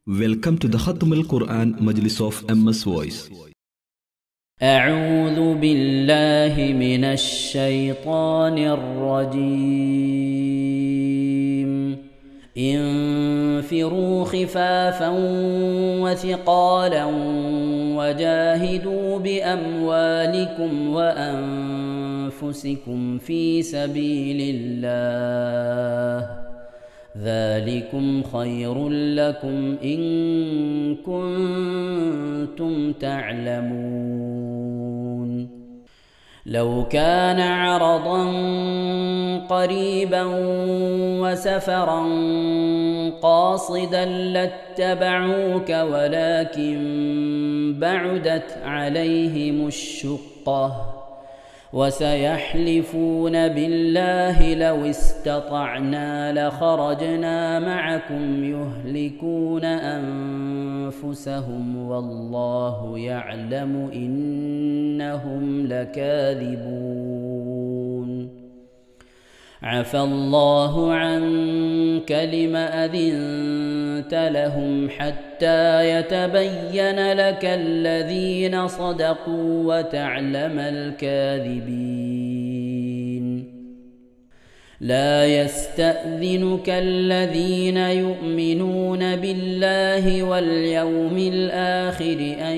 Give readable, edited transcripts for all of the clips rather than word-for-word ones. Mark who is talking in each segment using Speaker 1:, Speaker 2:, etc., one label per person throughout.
Speaker 1: Welcome to the Khatam al-Quran Majlis of MS Voice.
Speaker 2: أعوذ بالله من الشيطان الرجيم. انفروا خفافا وثقالا وجاهدوا بأموالكم وأنفسكم في سبيل الله، ذلكم خير لكم إن كنتم تعلمون. لو كان عرضا قريبا وسفرا قاصدا لاتبعوك ولكن بعدت عليهم الشقة، وسيحلفون بالله لو استطعنا لخرجنا معكم يهلكون أنفسهم والله يعلم إنهم لكاذبون. عفى الله عنك لم أذنت لهم حتى يتبين لك الذين صدقوا وتعلم الكاذبين. لا يستأذنك الذين يؤمنون بالله واليوم الآخر أن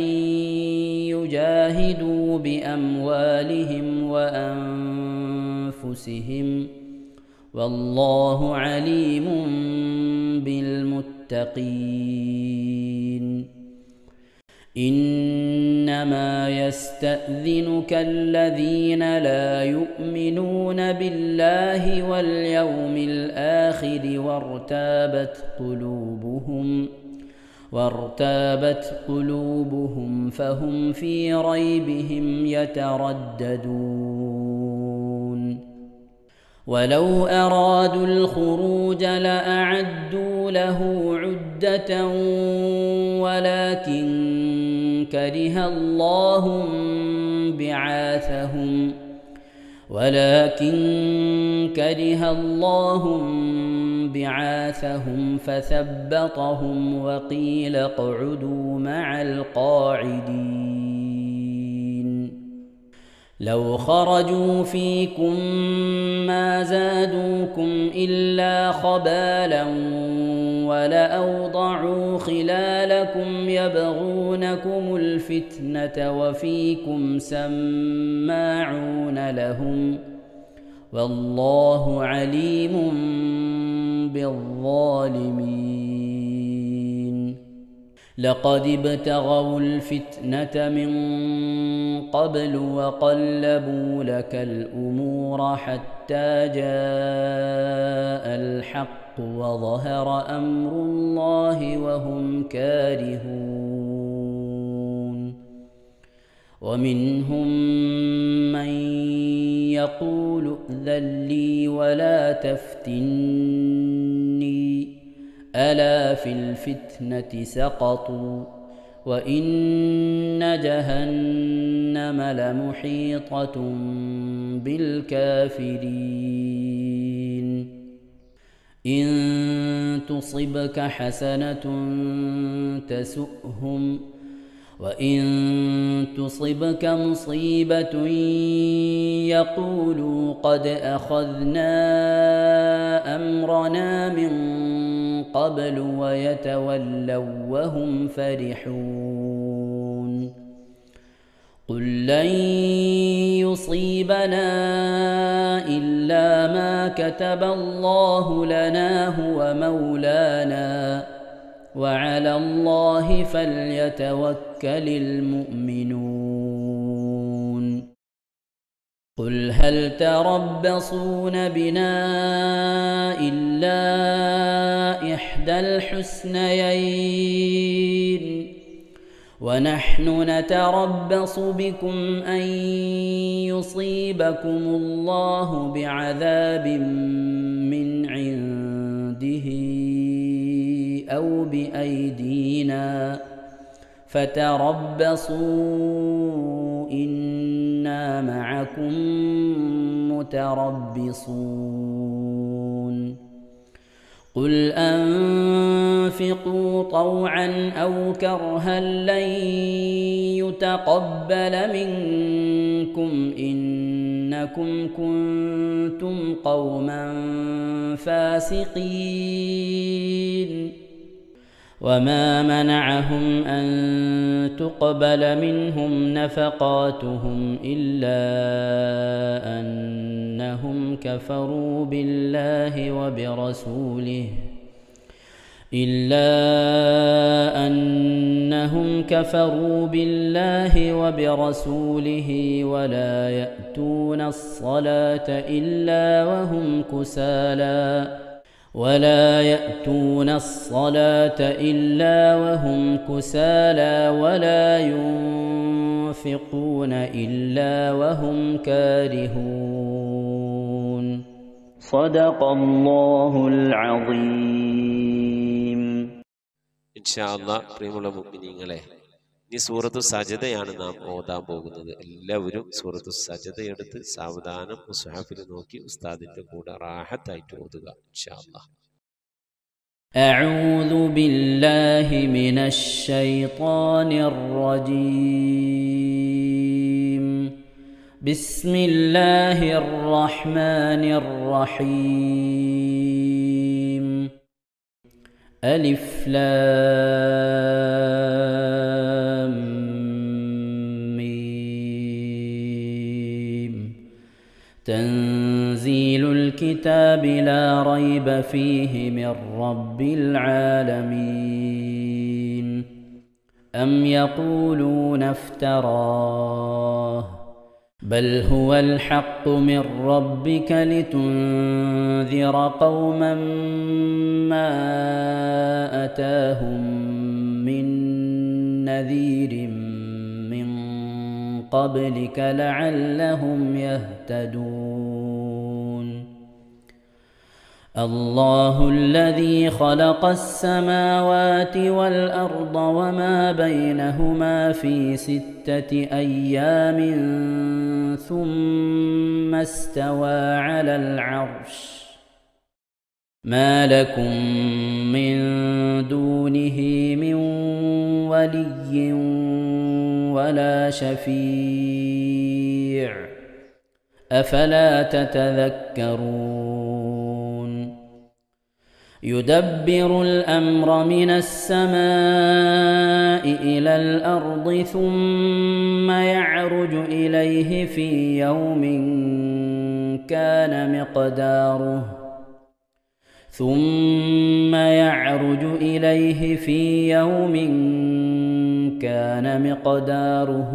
Speaker 2: يجاهدوا بأموالهم وأنفسهم، والله عليم بالمتقين. إنما يستأذنك الذين لا يؤمنون بالله واليوم الآخر وارتابت قلوبهم فهم في ريبهم يترددون. ولو أرادوا الخروج لأعدوا له عدة ولكن كره الله بعاثهم فثبطهم وقيل اقعدوا مع القاعدين. لو خرجوا فيكم ما زادوكم إلا خبالا ولأوضعوا خلالكم يبغونكم الفتنة وفيكم سماعون لهم، والله عليم بالظالمين. لقد ابتغوا الفتنة من قبل وقلبوا لك الأمور حتى جاء الحق وظهر أمر الله وهم كارهون. ومنهم من يقول ائذن لي ولا تفتني، ألا في الفتنة سقطوا وإن جهنم لمحيطة بالكافرين. إن تصبك حسنة تسؤهم وإن تصبك مصيبة يقولوا قد أخذنا أمرنا من قبل ويتولوا وهم فرحون. قل لن يصيبنا إلا ما كتب الله لنا هو مولانا وعلى الله فليتوكل المؤمنون. قل هل تربصون بنا إلا إحدى الحسنيين ونحن نتربص بكم أن يصيبكم الله بعذاب من عنده أو بأيدينا فتربصوا إنا معكم متربصون. قل أنفقوا طوعا أو كرها لن يتقبل منكم إنكم كنتم قوما فاسقين وما منعهم أن تقبل منهم نفقاتهم إلا أنهم كفروا بالله وبرسوله ولا يأتون الصلاة إلا وهم كسالى ولا ينفقون إلا وهم كارهون صدق الله العظيم.
Speaker 3: ഇൻഷാ അല്ലാഹ് പ്രിയമുള്ള മുഅ്മിനീങ്ങളെ, ഈ സൂറത്തു സജദയാണ് നാം ഓതാൻ പോകുന്നത്. എല്ലാവരും സൂറത്തു സജദ എടുത്ത് സാവധാനം മുസ്ഹഫിൽ നോക്കി ഉസ്താദിന്റെ കൂടെ റാഹത്തായിട്ട് ഓതുക ഇൻഷാ അല്ലാഹ്.
Speaker 2: أعوذ بالله من الشيطان الرجيم. بسم الله الرحمن الرحيم. ألف لام ميم. تنزيل الكتاب لا ريب فيه من رب العالمين. أم يقولون افتراه بل هو الحق من ربك لتنذر قوما ما أتاهم من نذير من قبلك لعلهم يهتدون. الله الذي خلق السماوات والأرض وما بينهما في 6 أيام ثم استوى على العرش. ما لكم من دونه من ولي ولا شفيع أفلا تتذكرون. يدبر الأمر من السماء إلى الأرض ثم يعرج إليه في يوم كان مقداره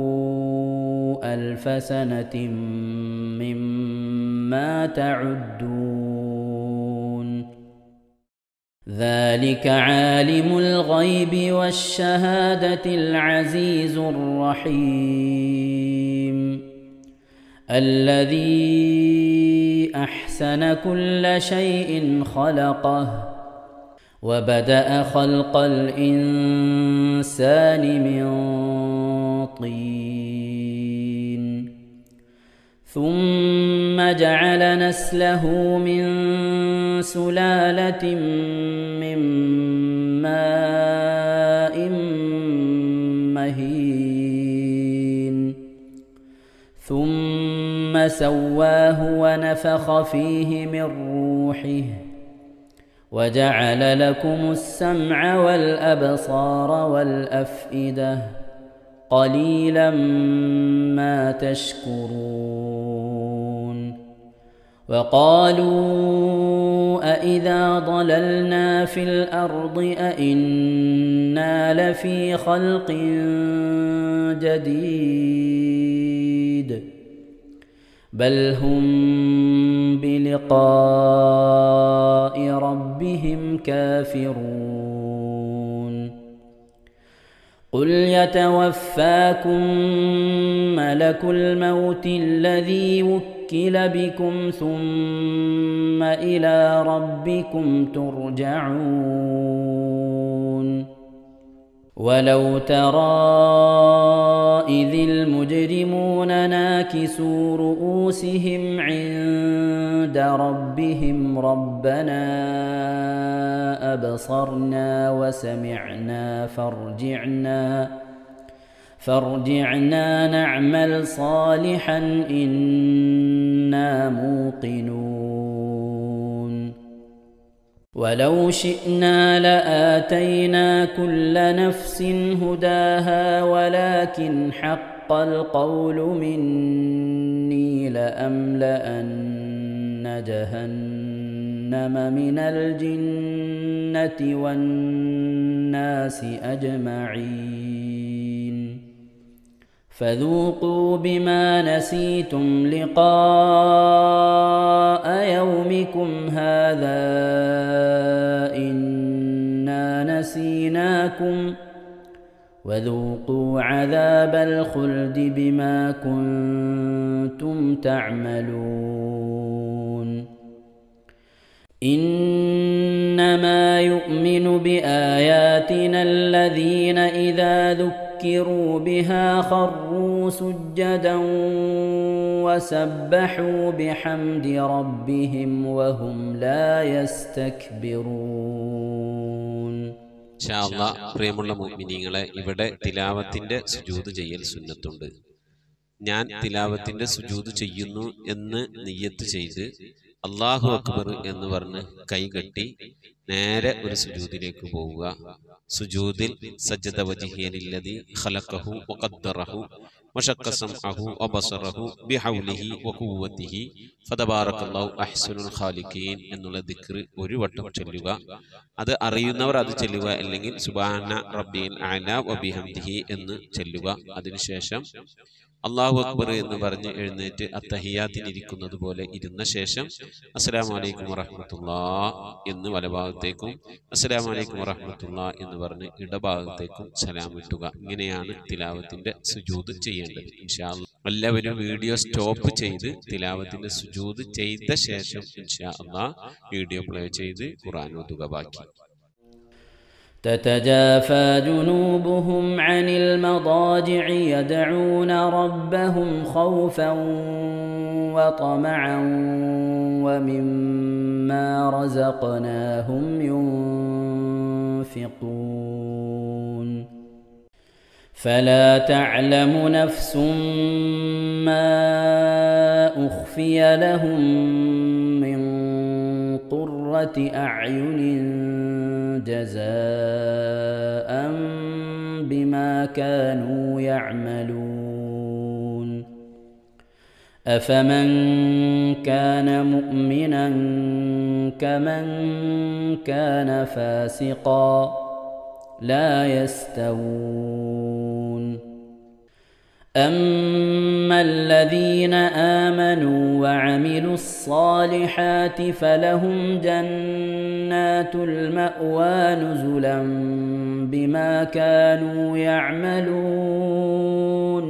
Speaker 2: 1000 سنة مما تعدون. ذلك عالم الغيب والشهادة العزيز الرحيم. الذي أحسن كل شيء خلقه وبدأ خلق الإنسان من طين ثم جعل نسله من سلالة من ماء مهين ثم سواه ونفخ فيه من روحه وجعل لكم السمع والأبصار والأفئدة قليلا ما تشكرون. وقالوا أإذا ضللنا في الأرض أإنا لفي خلق جديد بل هم بلقاء ربهم كافرون. قل يتوفاكم ملك الموت الذي وكل بكم ثم إلى ربكم ترجعون. ولو ترى إذ المجرمون ناكسوا رؤوسهم عند ربهم ربنا أبصرنا وسمعنا فارجعنا نعمل صالحا إنا موقنون ولو شئنا لآتينا كل نفس هداها ولكن حق القول مني لأملأن جهنم من الجنة والناس أجمعين فذوقوا بما نسيتم لقاء يومكم هذا إنا نسيناكم وذوقوا عذاب الخلد بما كنتم تعملون إنما يؤمن بآياتنا الذين إذا ذكروا بها خروا سجدا وسبحوا بحمد ربهم وهم لا يستكبرون.
Speaker 3: പ്രിയമുള്ള മുഅ്മിനീങ്ങളെ, ഇവിടെ തിലാവത്തിന്റെ സുജൂദ് ചെയ്യൽ സുന്നത്തുണ്ട്. ഞാൻ തിലാവത്തിന്റെ സുജൂദ് ചെയ്യുന്നു എന്ന് നിയ്യത്ത് ചെയ്ത് അല്ലാഹു അക്ബർ എന്ന് പറഞ്ഞ് കൈകെട്ടി നേരെ ഒരു സുജൂദിലേക്ക് പോവുക. സുജൂദിൽ സജ്ജദ വജ്ഹിയലില്ലദി ഖലഖഹു വഖദ്ദറഹു വശഖ്ഖ സമഅഹു വബസറഹു ബിഹൗലിഹി വഖുവ്വതിഹി ഫതബാറകല്ലാഹു അഹ്സനുൽ ഖാലിഖീൻ എന്നുള്ള ദിക്ർ ഒരു വട്ടം ചൊല്ലുക. അത് അറിയുന്നവർ അത് ചൊല്ലുക, അല്ലെങ്കിൽ സുബ്ഹാന റബ്ബിൽ അഅല വബിഹംദിഹി എന്ന് ചൊല്ലുക. അതിനുശേഷം അല്ലാഹു അക്ബർ എന്ന് പറഞ്ഞ് എഴുന്നേറ്റ് അത്തഹിയാത്തിനിരിക്കുന്നത് പോലെ ഇരുന്ന ശേഷം അസ്സലാമു അലൈക്കും വറഹ്മത്തുള്ളാഹ് എന്ന് വലഭാഗത്തേക്കും അസ്സലാമു അലൈക്കും വറഹ്മത്തുള്ളാഹ് എന്ന് പറഞ്ഞ് ഇടഭാഗത്തേക്കും സലാം ഇട്ടുക. ഇങ്ങനെയാണ് തിലാവത്തിന്റെ സുജൂദ് ചെയ്യേണ്ടത്. ഇൻഷാ അല്ലാഹ് എല്ലാവരും വീഡിയോ സ്റ്റോപ്പ് ചെയ്ത് തിലാവത്തിന്റെ സുജൂദ് ചെയ്ത ശേഷം ഇൻഷാ അല്ലാഹ് വീഡിയോ പ്ലേ ചെയ്ത് ഖുർആൻ ഓതുക. ബാക്കി
Speaker 2: تتجافى جنوبهم عن المضاجع يدعون ربهم خوفا وطمعا ومما رزقناهم ينفقون فلا تعلم نفس ما أخفي لهم من قرة أعين جزاء بما كانوا يعملون أفمن كان مؤمنا كمن كان فاسقا لا يستوون أما الذين آمنوا وعملوا الصالحات فلهم جنات المأوى نزلا بما كانوا يعملون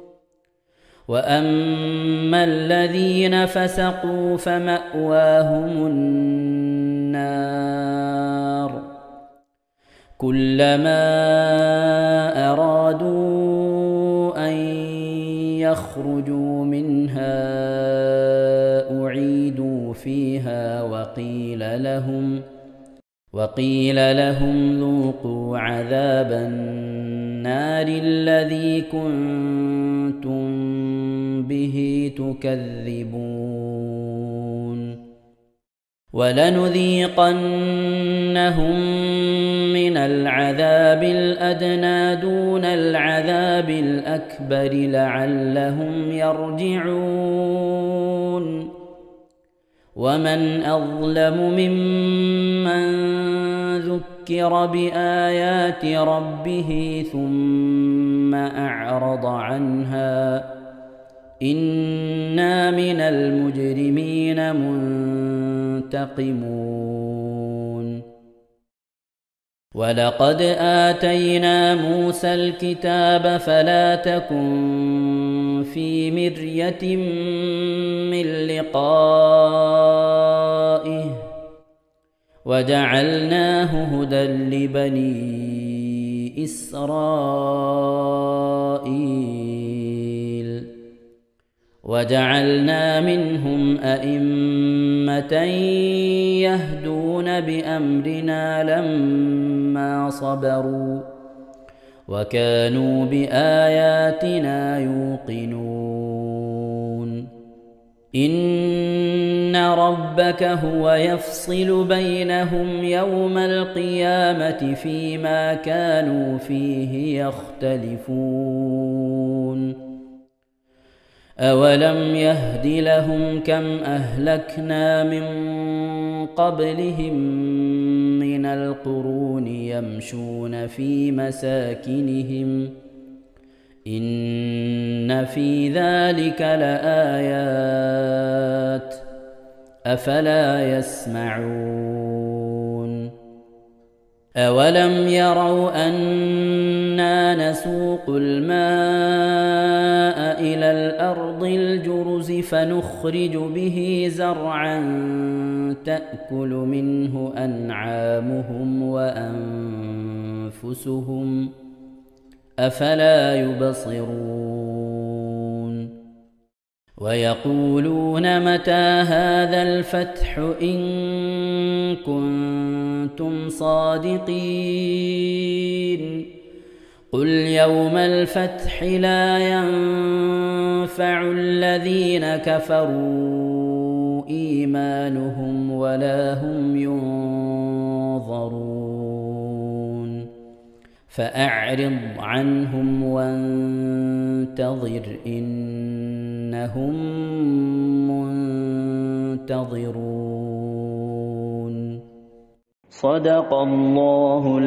Speaker 2: وأما الذين فسقوا فمأواهم النار كلما أرادوا أن يخرجوا منها أعيدوا فيها وقيل لهم ذوقوا عذاب النار الذي كنتم به تكذبون ولنذيقنهم من العذاب الأدنى دون العذاب الأكبر لعلهم يرجعون ومن أظلم ممن ذكر بآيات ربه ثم أعرض عنها إنا من المجرمين منتقمون ولقد آتينا موسى الكتاب فلا تكن في مرية من لقائه وجعلناه هدى لبني إسرائيل وجعلنا منهم أئمة يهدون بأمرنا لما صبروا وكانوا بآياتنا يوقنون إن ربك هو يفصل بينهم يوم القيامة فيما كانوا فيه يختلفون أولم يهد لهم كم أهلكنا من قبلهم من القرون يمشون في مساكنهم إن في ذلك لآيات أفلا يسمعون أولم يروا أنا نسوق الماء إلى الأرض الجرز فنخرج به زرعا تأكل منه أنعامهم وأنفسهم أفلا يبصرون ويقولون متى هذا الفتح إن كنتم صادقين قل يوم الفتح لا ينفع الذين كفروا إيمانهم ولا هم ينظرون فأعرض عنهم وانتظر إنهم منتظرون صدق الله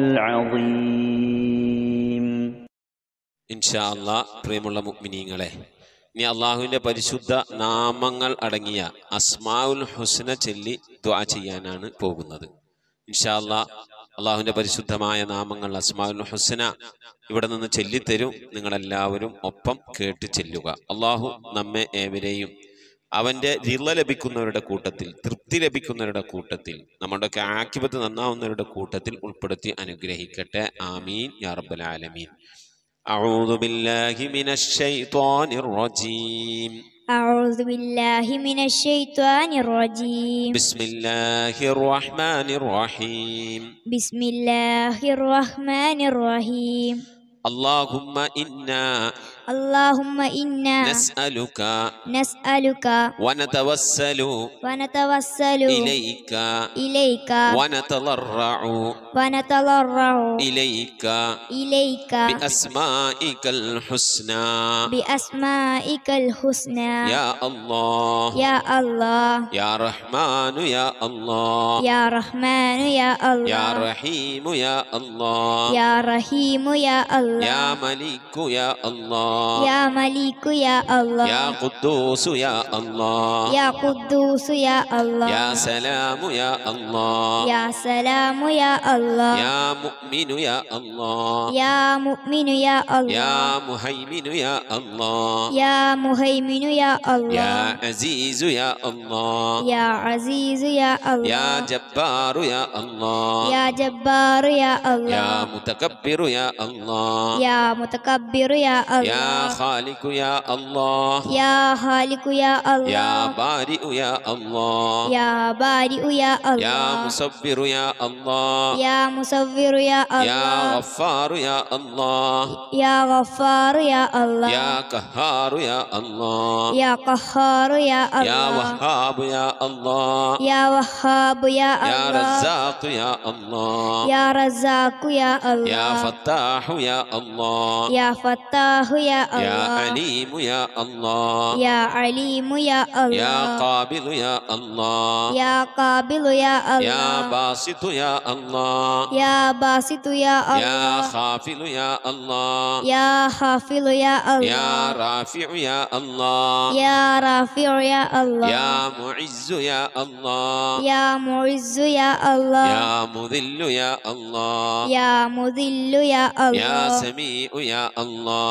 Speaker 2: العظيم
Speaker 3: إن شاء الله പ്രിയമുള്ള മുഅ്മിനീങ്ങളെ ഇനി അല്ലാഹുവിന്റെ പരിശുദ്ധ നാമങ്ങൾ അടങ്ങിയ അസ്മാഉൽ ഹുസ്ന ചൊല്ലി ദുആ ചെയ്യാനാണ് പോകുന്നത്. ഇൻഷാ അല്ലാഹ് അള്ളാഹുവിന്റെ പരിശുദ്ധമായ നാമങ്ങൾ അസ്മാഉൽ ഹുസ്ന ഇവിടെ നിന്ന് ചൊല്ലിത്തരും. നിങ്ങളെല്ലാവരും ഒപ്പം കേട്ട് ചെല്ലുക. അള്ളാഹു നമ്മെ ഏവരെയും അവന്റെ റിള ലഭിക്കുന്നവരുടെ കൂട്ടത്തിൽ, തൃപ്തി ലഭിക്കുന്നവരുടെ കൂട്ടത്തിൽ, നമ്മുടെയൊക്കെ ആഖിബത്ത് നന്നാവുന്നവരുടെ കൂട്ടത്തിൽ ഉൾപ്പെടുത്തി അനുഗ്രഹിക്കട്ടെ. ആമീൻ യാ റബ്ബൽ ആലമീൻ. അഊദു ബില്ലാഹി മിനശ് ശൈത്വാനിർ റജീം.
Speaker 4: أعوذ بالله من الشيطان الرجيم.
Speaker 3: بسم الله الرحمن الرحيم.
Speaker 4: بسم الله الرحمن الرحيم.
Speaker 3: اللهم إنا نسألك ونتوسل إليك ونتضرع إليك بأسمائك الحسنى يا الله يا رحمن يا الله يا رحيم يا الله يا ملك يا الله يا قدوس يا الله يا سلام يا الله يا مؤمن يا الله يا مهيمن يا الله يا عزيز يا الله يا جبار يا الله يا متكبر يا الله يا خالق يا الله يا بارئ يا الله يا مصبر يا الله يا غفار يا الله يا قهار يا الله يا وهاب يا الله يا رزاق يا الله يا فتاح يا الله يا عليم يا الله يا قابل يا الله يا باسط يا الله يا خافل يا الله يا رافع يا الله يا معز يا الله يا مذل يا الله يا سميع يا الله يا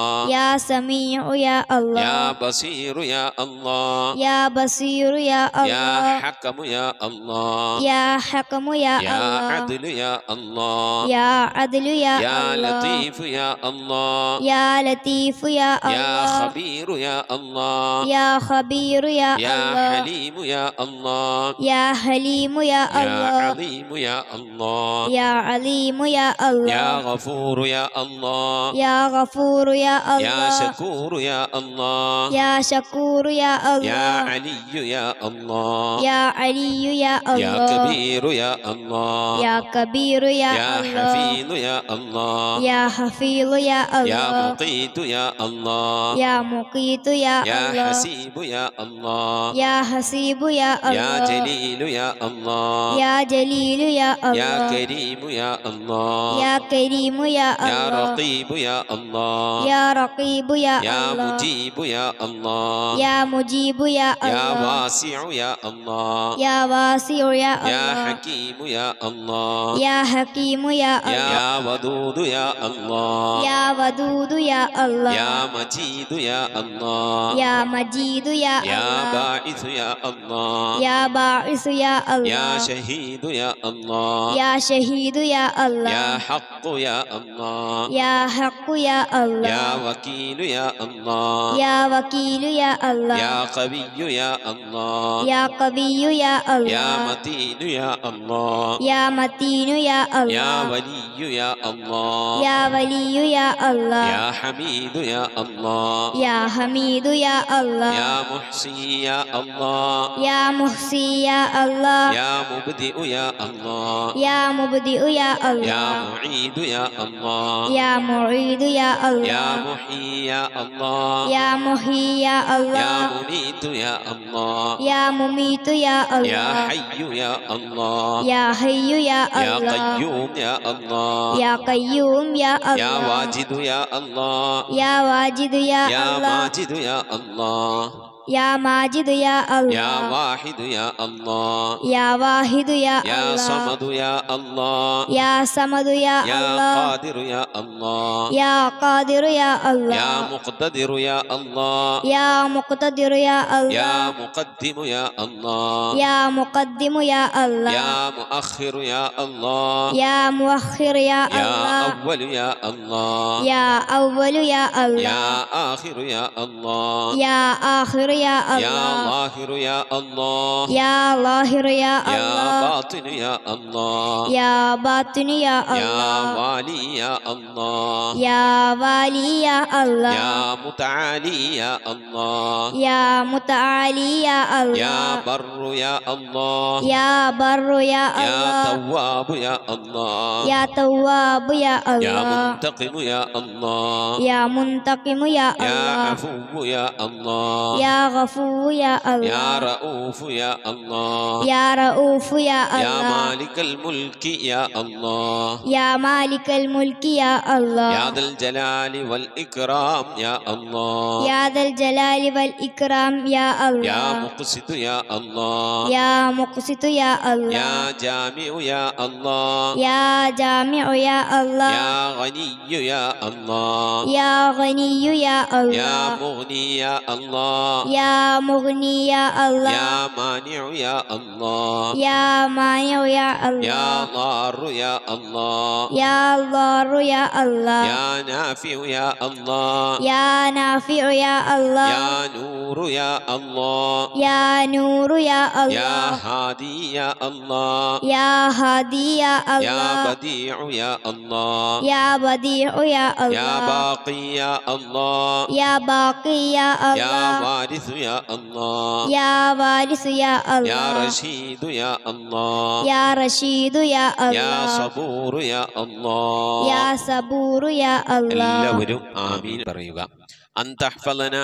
Speaker 4: يا سميع يا الله
Speaker 3: يا بصير يا الله
Speaker 4: يا بصير يا الله
Speaker 3: يا حكم يا الله
Speaker 4: يا حكم يا
Speaker 3: يا
Speaker 4: الله
Speaker 3: عدل يا الله
Speaker 4: يا عدل يا
Speaker 3: يا
Speaker 4: الله
Speaker 3: لطيف يا الله
Speaker 4: يا لطيف يا
Speaker 3: يا
Speaker 4: الله
Speaker 3: خبير يا الله
Speaker 4: يا خبير يا
Speaker 3: يا
Speaker 4: الله
Speaker 3: حليم يا الله
Speaker 4: يا حليم يا
Speaker 3: يا
Speaker 4: الله
Speaker 3: عظيم يا الله
Speaker 4: يا عليم يا
Speaker 3: يا
Speaker 4: الله
Speaker 3: غفور يا الله
Speaker 4: يا غفور يا
Speaker 3: يا
Speaker 4: الله
Speaker 3: شكور يا الله
Speaker 4: يا شكور يا
Speaker 3: يا
Speaker 4: الله
Speaker 3: علي يا الله
Speaker 4: يا علي يا
Speaker 3: يا
Speaker 4: الله
Speaker 3: كبير يا الله
Speaker 4: يا كبير يا
Speaker 3: يا
Speaker 4: الله
Speaker 3: حفيظ يا الله
Speaker 4: يا حفيظ يا
Speaker 3: يا
Speaker 4: الله
Speaker 3: مقيت يا الله
Speaker 4: يا مقيت يا
Speaker 3: يا
Speaker 4: الله
Speaker 3: حسيب يا الله
Speaker 4: يا حسيب يا
Speaker 3: يا
Speaker 4: الله
Speaker 3: جليل يا الله
Speaker 4: يا جليل يا
Speaker 3: يا
Speaker 4: الله
Speaker 3: كريم يا الله
Speaker 4: يا كريم يا
Speaker 3: يا
Speaker 4: الله
Speaker 3: رقيب يا الله
Speaker 4: يا رقيب يا
Speaker 3: يا
Speaker 4: الله
Speaker 3: مجيب يا الله
Speaker 4: يا مجيب يا
Speaker 3: يا
Speaker 4: الله
Speaker 3: واسع يا الله
Speaker 4: يا واسع يا
Speaker 3: يا
Speaker 4: الله
Speaker 3: حكيم يا الله
Speaker 4: يا حكيم يا الله
Speaker 3: يا ودود يا الله
Speaker 4: يا ودود يا الله
Speaker 3: يا مجيد يا الله
Speaker 4: يا مجيد يا
Speaker 3: يا
Speaker 4: الله
Speaker 3: باعث يا الله
Speaker 4: يا باعث يا الله
Speaker 3: يا شهيد يا الله
Speaker 4: يا شهيد يا الله
Speaker 3: يا حق يا الله
Speaker 4: يا حق يا الله
Speaker 3: يا وكيل يا الله
Speaker 4: يا وكيل يا الله
Speaker 3: يا قوي يا الله
Speaker 4: يا قوي يا
Speaker 3: يا
Speaker 4: الله
Speaker 3: متين يا الله
Speaker 4: يا متين يا
Speaker 3: يا
Speaker 4: الله
Speaker 3: ولي يا الله
Speaker 4: يا ولي يا الله
Speaker 3: يا حميد يا الله
Speaker 4: يا حميد يا الله
Speaker 3: يا محصي يا الله
Speaker 4: يا محصي يا الله
Speaker 3: يا مبدئ يا الله
Speaker 4: يا مبدئ يا
Speaker 3: يا
Speaker 4: الله
Speaker 3: معيد يا الله
Speaker 4: يا معيد يا
Speaker 3: يا
Speaker 4: الله
Speaker 3: محيي يا الله
Speaker 4: يا محيي يا
Speaker 3: يا
Speaker 4: الله
Speaker 3: مميت يا الله
Speaker 4: يا مميت يا
Speaker 3: يا
Speaker 4: الله
Speaker 3: حي يا الله
Speaker 4: يا حي يا
Speaker 3: يا
Speaker 4: الله
Speaker 3: قيوم يا الله
Speaker 4: يا قيوم يا
Speaker 3: يا
Speaker 4: الله
Speaker 3: واجد يا الله
Speaker 4: يا واجد يا
Speaker 3: يا
Speaker 4: الله
Speaker 3: ماجد يا الله
Speaker 4: يا ماجد يا
Speaker 3: يا
Speaker 4: الله
Speaker 3: واحد يا الله
Speaker 4: يا واحد يا
Speaker 3: يا
Speaker 4: الله
Speaker 3: صمد يا الله
Speaker 4: يا صمد يا
Speaker 3: يا
Speaker 4: الله
Speaker 3: قادر يا الله
Speaker 4: يا قادر يا
Speaker 3: يا
Speaker 4: الله
Speaker 3: مقتدر يا الله
Speaker 4: يا مقتدر يا الله
Speaker 3: يا مقدم يا الله
Speaker 4: يا مقدم يا الله
Speaker 3: يا مؤخر يا الله
Speaker 4: يا مؤخر يا
Speaker 3: يا
Speaker 4: الله
Speaker 3: أول يا الله
Speaker 4: يا أول يا الله
Speaker 3: يا آخر يا الله
Speaker 4: يا آخر يا
Speaker 3: يا
Speaker 4: الله
Speaker 3: ظاهر يا الله
Speaker 4: يا ظاهر يا
Speaker 3: يا
Speaker 4: الله
Speaker 3: باطن يا الله
Speaker 4: يا باطن يا
Speaker 3: يا
Speaker 4: الله
Speaker 3: والي يا الله
Speaker 4: يا والي يا الله
Speaker 3: يا متعالي يا الله
Speaker 4: يا متعالي يا
Speaker 3: يا
Speaker 4: الله
Speaker 3: بر يا الله
Speaker 4: يا بر يا
Speaker 3: يا
Speaker 4: الله
Speaker 3: تواب يا الله
Speaker 4: يا تواب يا
Speaker 3: يا
Speaker 4: الله
Speaker 3: منتقم يا الله
Speaker 4: يا منتقم يا
Speaker 3: يا
Speaker 4: الله
Speaker 3: عفو يا الله
Speaker 4: يا غفور يا
Speaker 3: يا
Speaker 4: الله
Speaker 3: رؤوف يا الله
Speaker 4: يا رؤوف يا
Speaker 3: يا
Speaker 4: الله
Speaker 3: مالك الملك يا الله
Speaker 4: يا مالك الملك يا
Speaker 3: يا
Speaker 4: الله
Speaker 3: ذا الجلال والإكرام يا الله
Speaker 4: يا ذا الجلال والإكرام يا
Speaker 3: يا
Speaker 4: الله
Speaker 3: مقسط يا الله
Speaker 4: يا مقسط يا الله
Speaker 3: يا جامع يا الله
Speaker 4: يا جامع يا الله
Speaker 3: يا غني يا الله
Speaker 4: يا غني يا
Speaker 3: يا
Speaker 4: الله
Speaker 3: مغني يا الله
Speaker 4: يا مغني يا الله
Speaker 3: يا مانع يا الله
Speaker 4: يا مانع يا
Speaker 3: يا
Speaker 4: الله
Speaker 3: ضار يا الله
Speaker 4: يا ضار يا الله
Speaker 3: يا نافع يا الله
Speaker 4: يا نافع يا الله
Speaker 3: يا نور يا الله
Speaker 4: يا نور يا
Speaker 3: يا
Speaker 4: الله
Speaker 3: هادي يا الله
Speaker 4: يا هادي يا
Speaker 3: يا
Speaker 4: الله
Speaker 3: بديع يا الله
Speaker 4: يا بديع يا
Speaker 3: يا
Speaker 4: الله
Speaker 3: باقي يا الله
Speaker 4: يا باقي يا
Speaker 3: يا
Speaker 4: الله
Speaker 3: وارث يا الله
Speaker 4: يا وارث يا
Speaker 3: يا
Speaker 4: الله
Speaker 3: رشيد يا الله
Speaker 4: يا رشيد يا
Speaker 3: يا
Speaker 4: الله
Speaker 3: صبور يا الله
Speaker 4: يا صبور يا الله
Speaker 3: എല്ലാവരും ആമീൻ പറയുക. أن تحفظنا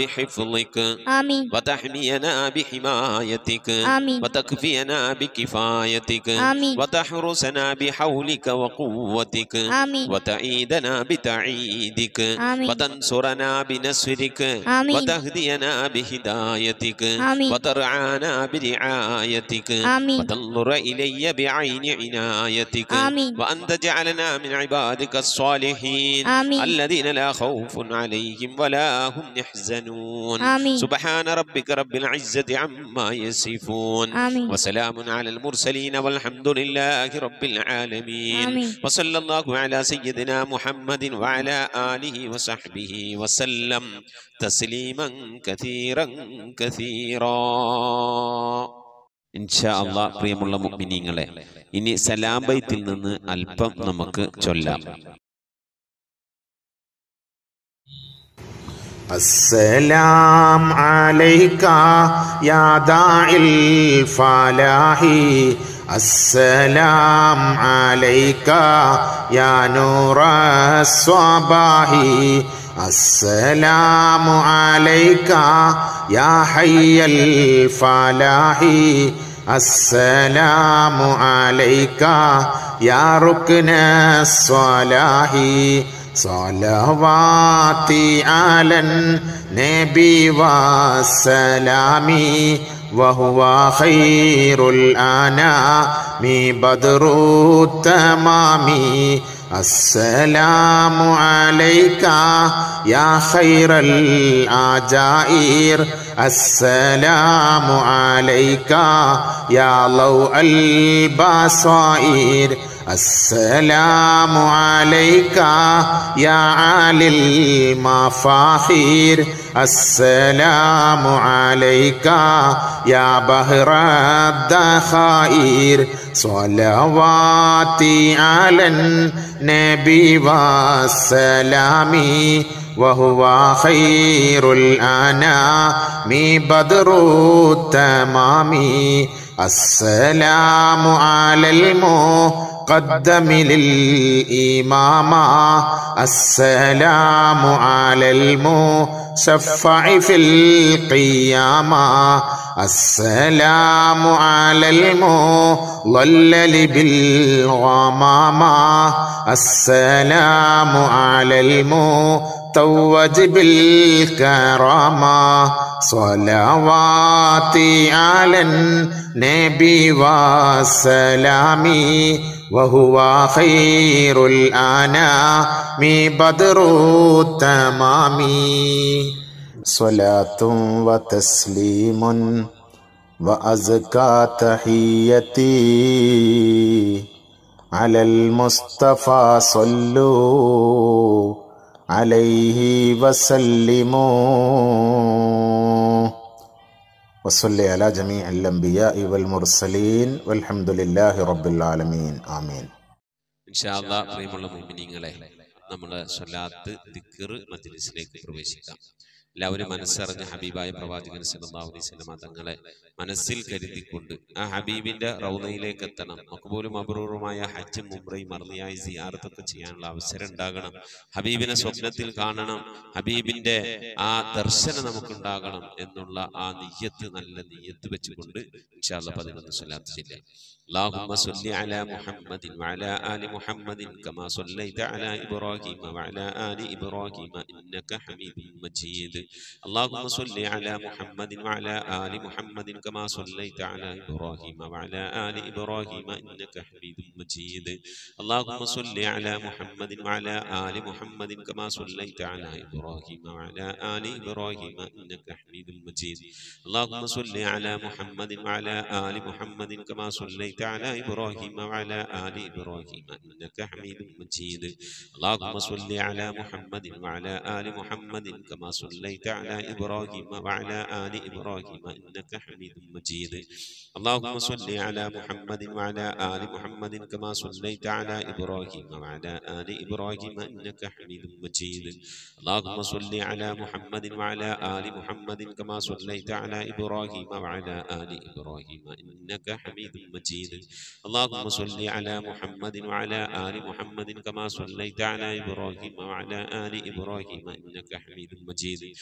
Speaker 3: بحفظك
Speaker 4: آمين
Speaker 3: وتحمينا بحمايتك
Speaker 4: آمين
Speaker 3: وتكفينا بكفايتك
Speaker 4: آمين
Speaker 3: وتحرسنا بحولك وقوتك
Speaker 4: آمين
Speaker 3: وتعيدنا بتعيدك
Speaker 4: آمين
Speaker 3: وتنصرنا بنصرك
Speaker 4: آمين
Speaker 3: وتهدينا بهدايتك
Speaker 4: آمين
Speaker 3: وترعانا برعايتك
Speaker 4: آمين
Speaker 3: وتنظر إلي بعين عنايتك
Speaker 4: آمين
Speaker 3: وأن تجعلنا من عبادك الصالحين
Speaker 4: آمين
Speaker 3: الذين لا خوف عليهم عليهم ولا هم يحزنون
Speaker 4: آمين.
Speaker 3: سبحان ربك رب العزة عما يصفون
Speaker 4: آمين.
Speaker 3: وسلام على المرسلين والحمد لله رب العالمين
Speaker 4: آمين.
Speaker 3: وصلى الله على سيدنا محمد وعلى آله وصحبه وسلم تسليما كثيرا كثيرا ഇൻഷാ അല്ലാഹ്. പ്രിയമുള്ള മുഅ്മിനീങ്ങളെ, ഇനി സലാം ബൈത്തിൽ നിന്ന് അല്പം നമുക്ക് ചൊല്ലാം.
Speaker 5: السلام عليك يا داعي الفلاح السلام عليك يا نور الصباح السلام عليك يا حي الفلاح السلام عليك يا ركن الصلاح صلواتي على النبي والسلام وهو خير الأنام بدر التمام السلام عليك يا خير الأجائر السلام عليك يا ضوء البصائر السلام عليك يا عالي المفاخير السلام عليك يا بحر الذخائر صلواتي على النبي والسلام وهو خير الأنام بدر التمام السلام على المقدم للإمامة السلام على المشفع في القيامة السلام على المضلل بالغمامة السلام على المتوج بالكرامة صلواتي على النبي والسلام وهو خير الأنام بدر التمام صلاة وتسليم وأزكى تحيتي على المصطفى صلوا عليه وسلموا وصلي على جميع الأنبياء والمرسلين والحمد لله رب العالمين آمين.
Speaker 3: ഇൻഷാ അല്ലാഹ്. പ്രിയമുള്ള മുഅ്മിനീങ്ങളെ, നമ്മുടെ സ്വലാത്ത് ദിക്ർ മജ്ലിസിലേക്ക് പ്രവേശിക്കാം. എല്ലാവരും മനസ്സറിഞ്ഞ് ഹബീബായ പ്രവാചകൻ സല്ലല്ലാഹു അലൈഹി വസല്ലം തങ്ങളെ മനസ്സിൽ കരുതിക്കൊണ്ട് ആ ഹബീബിന്റെ റൗളയിലേക്ക് എത്തണം. മഖ്ബൂലും മബ്റൂറുമായ ഹജ്ജും ഉംറയും മർളിയായി സിയാറത്തൊക്കെ ചെയ്യാനുള്ള അവസരം ഉണ്ടാകണം. ഹബീബിനെ സ്വപ്നത്തിൽ കാണണം. ഹബീബിന്റെ ആ ദർശനം നമുക്കുണ്ടാകണം എന്നുള്ള ആ നിയ്യത്ത്, നല്ല നിയ്യത്ത് വെച്ചുകൊണ്ട് ഇൻഷാ അല്ലാഹ് 11 സ്വലാത്ത് ചൊല്ലാം. اللهم صل على محمد وعلى آل محمد كما صليت على إبراهيم وعلى آل إبراهيم إنك حميد مجيد. اللهم صل على محمد وعلى آل محمد كما صليت على إبراهيم وعلى آل إبراهيم إنك حميد مجيد. اللهم صل على محمد وعلى آل محمد كما صليت على إبراهيم وعلى آل إبراهيم إنك حميد مجيد. اللهم صل على محمد وعلى آل محمد كما صليت على إبراهيم وعلى آل إبراهيم إنك حميد مجيد. اللهم صل على محمد وعلى آل محمد كما صليت على إبراهيم وعلى آل إبراهيم إنك حميد مجيد. اللهم صل على محمد وعلى آل محمد كما صليت على إبراهيم وعلى آل إبراهيم إنك حميد مجيد. اللهم صل على محمد وعلى آل محمد كما صليت على إبراهيم وعلى آل إبراهيم إنك حميد مجيد. اللهم صل على محمد وعلى آل محمد كما صليت على إبراهيم وعلى آل إبراهيم إنك حميد مجيد.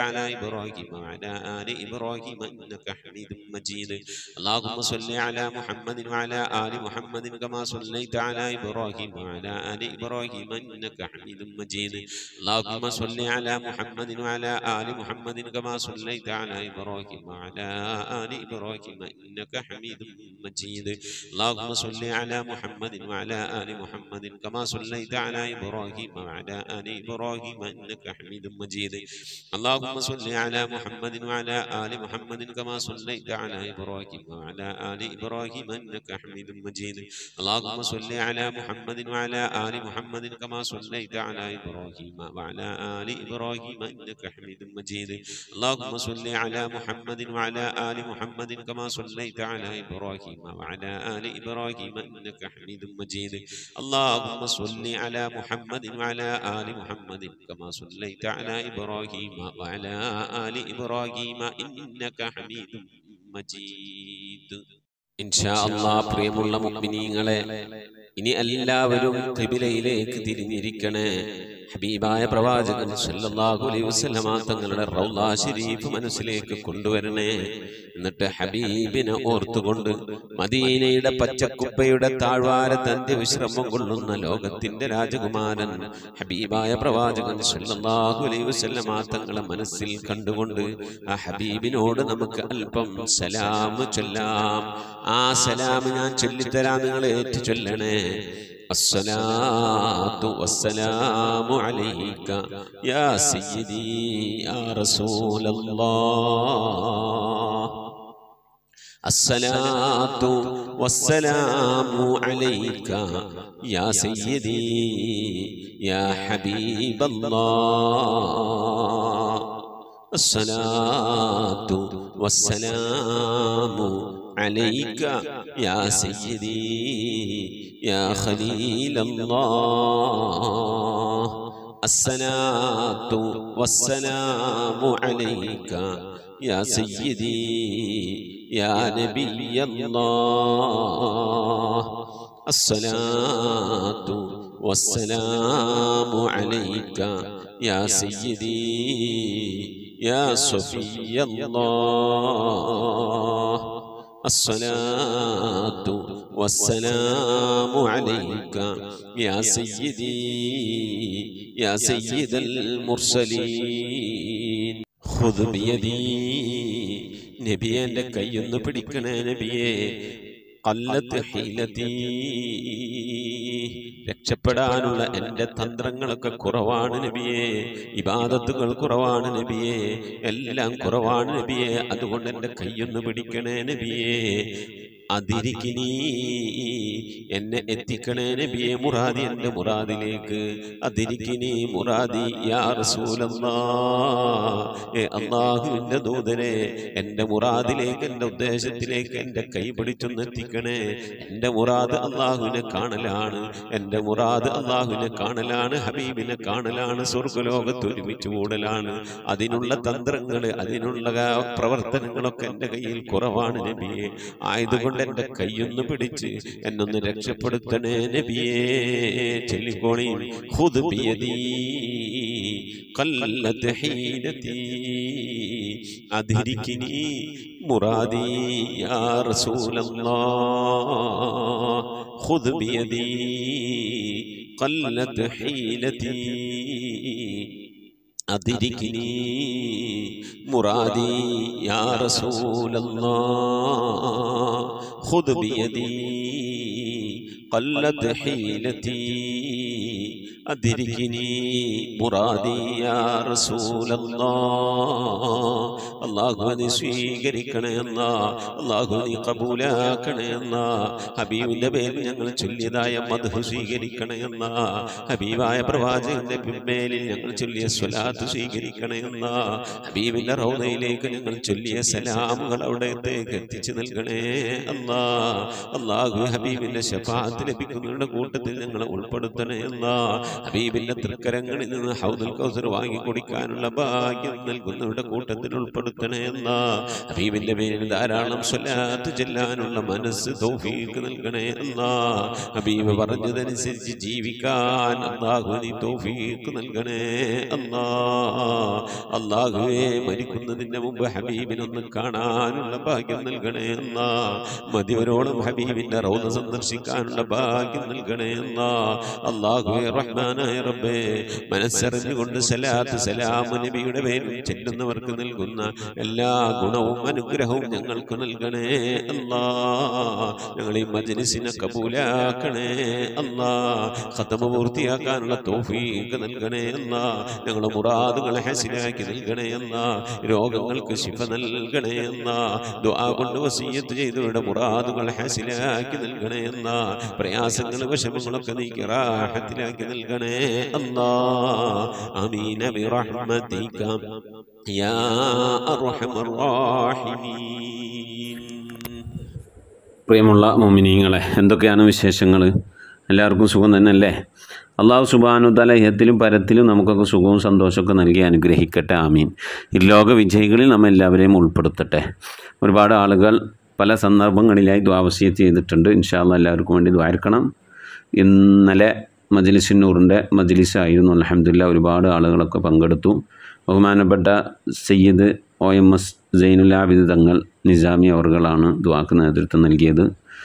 Speaker 3: على إبراهيم وعلى آل إبراهيم إنك حميد مجيد اللهم صل على محمد وعلى آل محمد كما صليت على إبراهيم وعلى آل إبراهيم إنك حميد مجيد اللهم صل على محمد وعلى آل محمد كما صليت على إبراهيم وعلى آل إبراهيم إنك حميد مجيد اللهم صل على محمد وعلى آل محمد كما صليت على إبراهيم وعلى آل إبراهيم إنك حميد مجيد اللهم صل على محمد وعلى آل محمد كما صليت على إبراهيم وعلى آل إبراهيم إنك حميد مجيد اللهم صل على محمد وعلى آل محمد كما صليت على إبراهيم وعلى آل إبراهيم إنك حميد مجيد اللهم صل على محمد وعلى آل محمد كما صليت على إبراهيم وعلى آل إبراهيم إنك حميد مجيد اللهم صل على محمد وعلى آل محمد كما صليت على إبراهيم وعلى آل إبراهيم إنك حميد مجيد إن شاء الله പ്രിയമുള്ള മുഅ്മിനീങ്ങളെ ഇനി എല്ലാവരും ഖിബിലയിലേക്ക് തിരിഞ്ഞിരിക്കണേ ഹബീബായ പ്രവാചകൻ സല്ലല്ലാഹു അലൈഹി വസല്ലമ തങ്ങളുടെ റൗള ശരീഫ് മനസ്സിലേക്ക് കൊണ്ടുവരണേ എന്നിട്ട് ഹബീബിനെ ഓർത്തുകൊണ്ട് മദീനയുടെ പച്ചക്കുപ്പയുടെ താഴ്വാരത്ത് അന്ത്യവിശ്രമം കൊള്ളുന്ന ലോകത്തിന്റെ രാജകുമാരൻ ഹബീബായ പ്രവാചകൻ സല്ലല്ലാഹു അലൈഹി വസല്ലമ തങ്ങളെ മനസ്സിൽ കണ്ടുകൊണ്ട് ആ ഹബീബിനോട് നമുക്ക് അല്പം സലാം ചൊല്ലാം ആ സലാം ഞാൻ ചൊല്ലിത്തരാം നിങ്ങൾ ഏറ്റു ചൊല്ലണേ الصلاة والسلام عليك يا سيدي يا رسول الله الصلاة والسلام عليك يا سيدي يا حبيب الله الصلاة والسلام عليك يا سيدي يا خليل الله الصلاة والسلام عليك يا سيدي يا نبي الله الصلاة والسلام عليك يا سيدي يا صفي الله الصلاة والسلام عليك يا سيدي يا سيد المرسلين خذ بيدي نبيا لك ينبركنا نبيه قلت حيلتي രക്ഷപ്പെടാനുള്ള എൻ്റെ തന്ത്രങ്ങളൊക്കെ കുറവാണ് നബിയേ ഇബാദത്തുകൾ കുറവാണ് നബിയേ എല്ലാം കുറവാണ് നബിയേ അതുകൊണ്ട് എൻ്റെ കൈയൊന്ന് പിടിക്കണേ നബിയേ അതിരിക്കിനി എന്നെ എത്തിക്കണേ നബിയേ മുറാദി എൻ്റെ മുറാദിലേക്ക് അതിരിക്കിനി മുറാദി യാ റസൂലല്ലാഹ് അല്ലാഹുവിൻ്റെ ദൂതനെ എൻ്റെ മുറാദിലേക്ക് എൻ്റെ ഉദ്ദേശത്തിലേക്ക് എൻ്റെ കൈ പിടിച്ചൊന്ന് എത്തിക്കണേ എൻ്റെ മുറാദ് അല്ലാഹുവിനെ കാണലാണ് എൻ്റെ മുറാദ് അല്ലാഹുവിനെ കാണലാണ് ഹബീബിനെ കാണലാണ് സ്വർഗ്ഗലോകത്ത് ഒരുമിച്ച് കൂടലാണ് അതിനുള്ള തന്ത്രങ്ങൾ അതിനുള്ള പ്രവർത്തനങ്ങളൊക്കെ എൻ്റെ കയ്യിൽ കുറവാണ് നബിയേ ആയതുകൊണ്ട് എൻ്റെ കൈയൊന്ന് പിടിച്ച് എന്നൊന്ന് രക്ഷപ്പെടുത്തണേ നബിയേ ചൊല്ലിക്കോളി ഖുദ് ബിയദി ഖല്ലത് ഹീനതി അദ്രികിനി മുറാദി യാ റസൂലല്ലാഹ് ഖുദ് ബിയദി ഖല്ലത് ഹീനതി أدركني مرادي يا رسول الله خذ بيدي قلت حيلتي أدركني مرادي يا رسول الله അല്ലാഹുവേ സ്വീകരിക്കണേ അല്ലാഹുവേ കബൂലാക്കണേ ഹബീബിന്റെ പേരിൽ ഞങ്ങൾ ചൊല്ലിയതായ മദ്ഹ് സ്വീകരിക്കണേ ഹബീബായ പ്രവാചകന്റെ പിൻമേലിൽ ഞങ്ങൾ ചൊല്ലിയ സ്വലാത്ത് സ്വീകരിക്കണേ ഹബീബിന്റെ റൗദയിലേക്ക് ഞങ്ങൾ ചൊല്ലിയ സലാമുകൾ അവിടത്തേക്ക് എത്തിച്ചു നൽകണേ അല്ലാഹുവേ ഹബീബിന്റെ ശഫാഅത്ത് ലഭിക്കുന്നവരുടെ കൂട്ടത്തിൽ ഞങ്ങളെ ഉൾപ്പെടുത്തണേ ഹബീബിന്റെ തൃക്കരങ്ങളിൽ നിന്ന് ഹൗദുൽ കൗസർ വാങ്ങി കുടിക്കാനുള്ള ഭാഗ്യം നൽകുന്നവരുടെ കൂട്ടത്തിൽ ഉൾപ്പെടുത്തണേ അല്ലാ. ഹബീബിന്റെ പേരിൽ ധാരാളം സ്വലാത്ത് ചെല്ലാനുള്ള മനസ്സ് തൗഫീഖ് നൽകണേ അല്ലാ. ഹബീബ് പറഞ്ഞതനുസരിച്ച് ജീവിക്കാൻ അല്ലാഹു നീ തൗഫീഖ് നൽകണേ അല്ലാ. അല്ലാഹുവേ മരിക്കുന്നതിന് മുമ്പ് ഹബീബിനൊന്ന് കാണാനുള്ള ഭാഗ്യം നൽകണേ അല്ലാ. മതിവരോളം ഹബീബിന്റെ റൗദ സന്ദർശിക്കാനുള്ള ഭാഗ്യം നൽകണേ അല്ലാ. അല്ലാഹുവേ റഹ്മാനായ റബ്ബേ മനസ്സറിഞ്ഞുകൊണ്ട് സലാത്ത് സലാം നബിയുടെ പേരിൽ ചെല്ലുന്നവർക്ക് നൽകുന്ന എല്ലാ ഗുണവും അനുഗ്രഹവും ഞങ്ങൾക്ക് നൽകണേ അല്ലാ. ഞങ്ങൾ ഈ മജ്ലിസിനെ കബൂലാക്കണേ അല്ലാ. ഖതമ പൂർത്തിയാക്കാനുള്ള തൗഫീഖ് നൽകണേ അല്ലാ. ഞങ്ങളുടെ മുറാദുകളെ ഹസിലാക്കി നൽകണേ അല്ലാ. രോഗങ്ങൾക്ക് ശിഫ നൽകണേ അല്ലാ. ദുആ കൊണ്ട് വസിയ്യത്ത് ചെയ്തവരുടെ മുറാദുകൾ ഹസിലാക്കി നൽകണേ അല്ലാ. പ്രയാസങ്ങൾ വിഷമങ്ങളൊക്കെ നീക്കി റാഹത്തിലാക്കി നൽകണേ അല്ലാ. ആമീൻ ബിറഹ്മതിക യാ അർഹമർ റഹീമീൻ.
Speaker 6: പ്രിയമുള്ള മുഅ്മിനീങ്ങളെ, എന്തൊക്കെയാണ് വിശേഷങ്ങൾ? എല്ലാവർക്കും സുഖം തന്നെയല്ലേ? അള്ളാഹു സുബ്ഹാനഹു വ തആല ഇഹത്തിലും പരത്തിലും നമുക്കൊക്കെ സുഖവും സന്തോഷമൊക്കെ നൽകി അനുഗ്രഹിക്കട്ടെ. ആമീൻ. ഈ ലോക വിജയികളിൽ നമ്മെല്ലാവരെയും ഉൾപ്പെടുത്തട്ടെ. ഒരുപാട് ആളുകൾ പല സന്ദർഭങ്ങളിലായി ദുആ വസിയത്ത് ചെയ്തിട്ടുണ്ട്. ഇൻഷാ അല്ലാഹ് എല്ലാവർക്കും വേണ്ടി ദുആർക്കണം. ഇന്നലെ മജ്ലിസുൻ നൂറിൻ്റെ മജ്ലിസായിരുന്നു. അൽഹംദുലില്ലാഹ് ഒരുപാട് ആളുകളൊക്കെ പങ്കെടുത്തു. ബഹുമാനപ്പെട്ട സയ്യിദ് OMS സൈനുൽ ആബിദ് തങ്ങൾ നിസാമി അവർകളാണ് ദുആക്ക് നേതൃത്വം നൽകിയത്.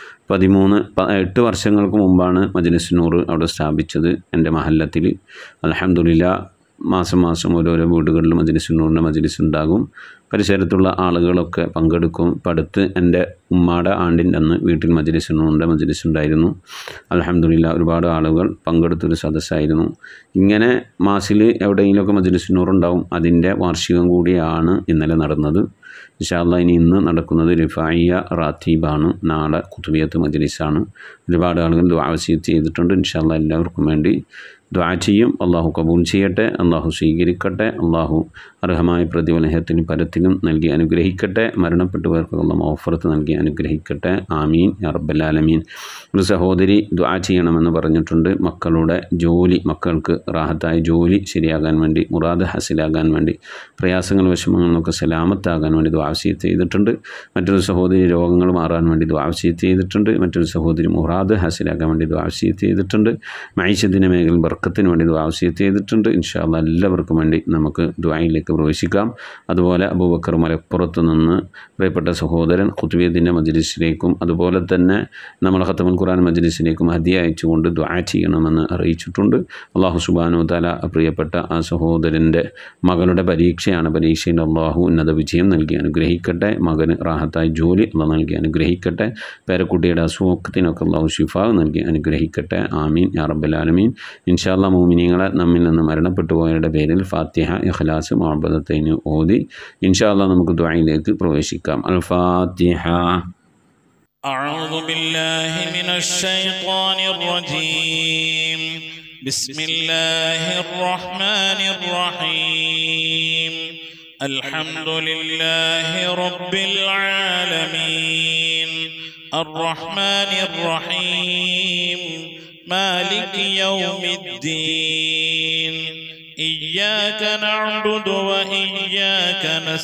Speaker 6: 8 വർഷങ്ങൾക്ക് മുമ്പാണ് മജ്ലിസുൻ നൂർ അവിടെ സ്ഥാപിച്ചത് എൻ്റെ മഹല്ലത്തിൽ. അൽഹംദുലില്ലാഹ് മാസം മാസം ഓരോരോ വീടുകളിൽ മജ്ലിസുൻ നൂറിൻ്റെ മജ്ലിസ് ഉണ്ടാകും. പരിസരത്തുള്ള ആളുകളൊക്കെ പങ്കെടുക്കും. ഇപ്പം അടുത്ത് എൻ്റെ ഉമ്മാടെ ആണ്ടിൻ്റെ അന്ന് വീട്ടിൽ മജ്ലിസുൻ നൂറിൻ്റെ മജ്ലിസ് ഉണ്ടായിരുന്നു. അൽഹംദുലില്ലാഹ് ഒരുപാട് ആളുകൾ പങ്കെടുത്തൊരു സദസ്സായിരുന്നു. ഇങ്ങനെ മാസിൽ എവിടെയെങ്കിലുമൊക്കെ മജ്ലിസുൻ നൂർ ഉണ്ടാവും. അതിൻ്റെ വാർഷികം കൂടിയാണ് ഇന്നലെ നടന്നത്. ഇൻഷാ അല്ലാഹ് ഇന്ന് നടക്കുന്നത് റിഫായിയ റാത്തീബാണ്. നാളെ ഖുതുബിയത്ത് മജ്ലിസാണ്. ഒരുപാട് ആളുകൾ ദുആ വസിയത്ത് ചെയ്തിട്ടുണ്ട്. ഇൻഷാ അല്ലാഹ് എല്ലാവർക്കും വേണ്ടി ദുആ ചെയ്യും. അള്ളാഹു കബൂൽ ചെയ്യട്ടെ. അള്ളാഹു സ്വീകരിക്കട്ടെ. അള്ളാഹു അർഹമായ പ്രതിഫലത്തിനും പരത്തിലും നൽകി അനുഗ്രഹിക്കട്ടെ. മരണപ്പെട്ടവർക്ക് അള്ളാഹു മഗ്ഫിറത്ത് നൽകി അനുഗ്രഹിക്കട്ടെ. ആമീൻ യാ റബ്ബൽ ആലമീൻ. ഒരു സഹോദരി ദുആ ചെയ്യണമെന്ന് പറഞ്ഞിട്ടുണ്ട്. മക്കളുടെ ജോലി, മക്കൾക്ക് റാഹത്തായ ജോലി ശരിയാകാൻ വേണ്ടി, മുറാദ് ഹസിലാകാൻ വേണ്ടി, പ്രയാസങ്ങൾ വിഷമങ്ങളൊക്കെ സലാമത്താകാൻ വേണ്ടി ദുആ വസിയത്ത് ചെയ്തിട്ടുണ്ട്. മറ്റൊരു സഹോദരി രോഗങ്ങൾ മാറാൻ വേണ്ടി ദുആ വസിയത്ത് ചെയ്തിട്ടുണ്ട്. മറ്റൊരു സഹോദരി മുറാദ് ഹസിലാക്കാൻ വേണ്ടി ദുആ വസിയത്ത് ചെയ്തിട്ടുണ്ട്. മഈശത്തിൻ്റെ മേഖലയിൽ ബർക്കത്തിന് വേണ്ടി ദുആ വസിയത്ത് ചെയ്തിട്ടുണ്ട്. ഇൻഷാ അല്ലാഹ് എല്ലാവർക്കും വേണ്ടി നമുക്ക് ദുആയിലേക്ക് പ്രവേശിക്കാം. അതുപോലെ അബൂബക്കർ മലപ്പുറത്ത് നിന്ന് പ്രിയപ്പെട്ട സഹോദരൻ ഖുതുബിയത്തിൻ്റെ മജ്ലിസിലേക്കും അതുപോലെ തന്നെ നമ്മൾ ഖത്തമുൽ ഖുർആൻ മജ്ലിസിലേക്കും ഹദിയ അയച്ചുകൊണ്ട് ദുആ ചെയ്യണമെന്ന് അറിയിച്ചിട്ടുണ്ട്. അല്ലാഹു സുബ്ഹാനഹു വ തആല പ്രിയപ്പെട്ട ആ സഹോദരൻ്റെ മകളുടെ പരീക്ഷയാണ്. പരീക്ഷയിൽ അല്ലാഹു ഉന്നത വിജയം നൽകി അനുഗ്രഹിക്കട്ടെ. മകന് റാഹത്തായ ജോലി അല്ലാഹു നൽകി അനുഗ്രഹിക്കട്ടെ. പേരക്കുട്ടിയുടെ അസുഖത്തിനൊക്കെ അല്ലാഹു ശിഫാ നൽകി അനുഗ്രഹിക്കട്ടെ. ആമീൻ യാ റബ്ബൽ ആലമീൻ. ഇൻഷാ അല്ലാഹ് മുഅ്മിനീങ്ങളെ, നമ്മിൽ നിന്ന് മരണപ്പെട്ടു പോയവരുടെ പേരിൽ ഫാത്തിഹ, ഇഖ്ലാസ്, മുഅബ്ബദത്തൈൻ ഓതി ഇൻഷാ അല്ലാഹ് നമുക്ക് ദുആയിലേക്ക് പ്രവേശിക്കാം. അൽ ഫാത്തിഹ.
Speaker 7: അഊദു ബില്ലാഹി മിനശ് ശൈത്വാനിർ റജീം. ബിസ്മില്ലാഹിർ റഹ്മാനിർ റഹീം. അൽഹംദുലില്ലാഹി റബ്ബിൽ ആലമീൻ. അർറഹ്മാനിർ റഹീം. مالك يوم الدين. إياك نعبد وإياك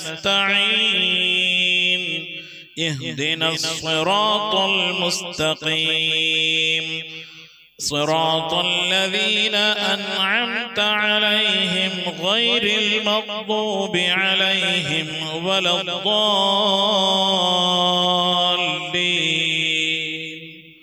Speaker 7: نستعين. اهدنا الصراط المستقيم. صراط الذين أنعمت عليهم غير المغضوب عليهم ولا الضالين.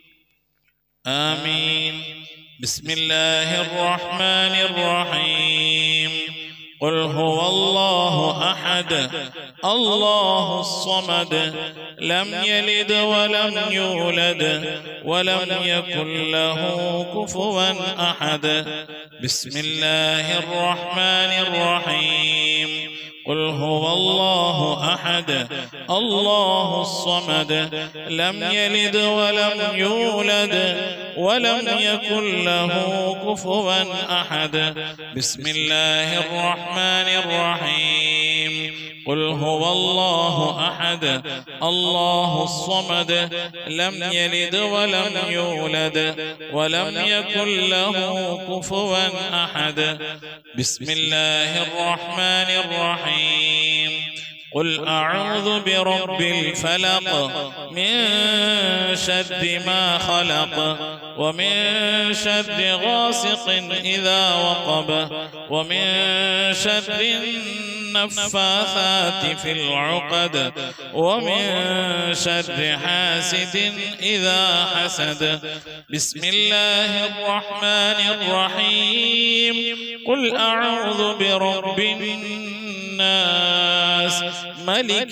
Speaker 7: آمين. بسم الله الرحمن الرحيم. قل هو الله أحد الله الصمد لم يلد ولم يولد ولم يكن له كفوا أحد. بسم الله الرحمن الرحيم. قل هو الله أحد الله الصمد لم يلد ولم يولد ولم يكن له كفوا أحد. بسم الله الرحمن الرحيم. قل هو الله أحد الله الصمد لم يلد ولم يولد ولم يكن له كفوا أحد بسم الله الرحمن الرحيم قل أعوذ برب الفلق من شر ما خلق ومن شر غاسق إذا وقب ومن شر النفاثات في العقد ومن شر حاسد إذا حسد بسم الله الرحمن الرحيم قل أعوذ برب الناس ملك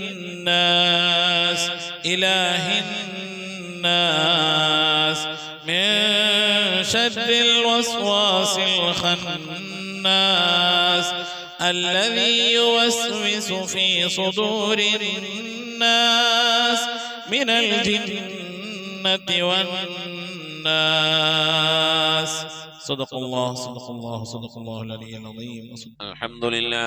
Speaker 7: الناس إله الناس من شر الوسواس الخناس الذي يوسوس في صدور الناس من الجنة والناس صدق الله صدق الله صدق الله العلي العظيم.
Speaker 3: الحمد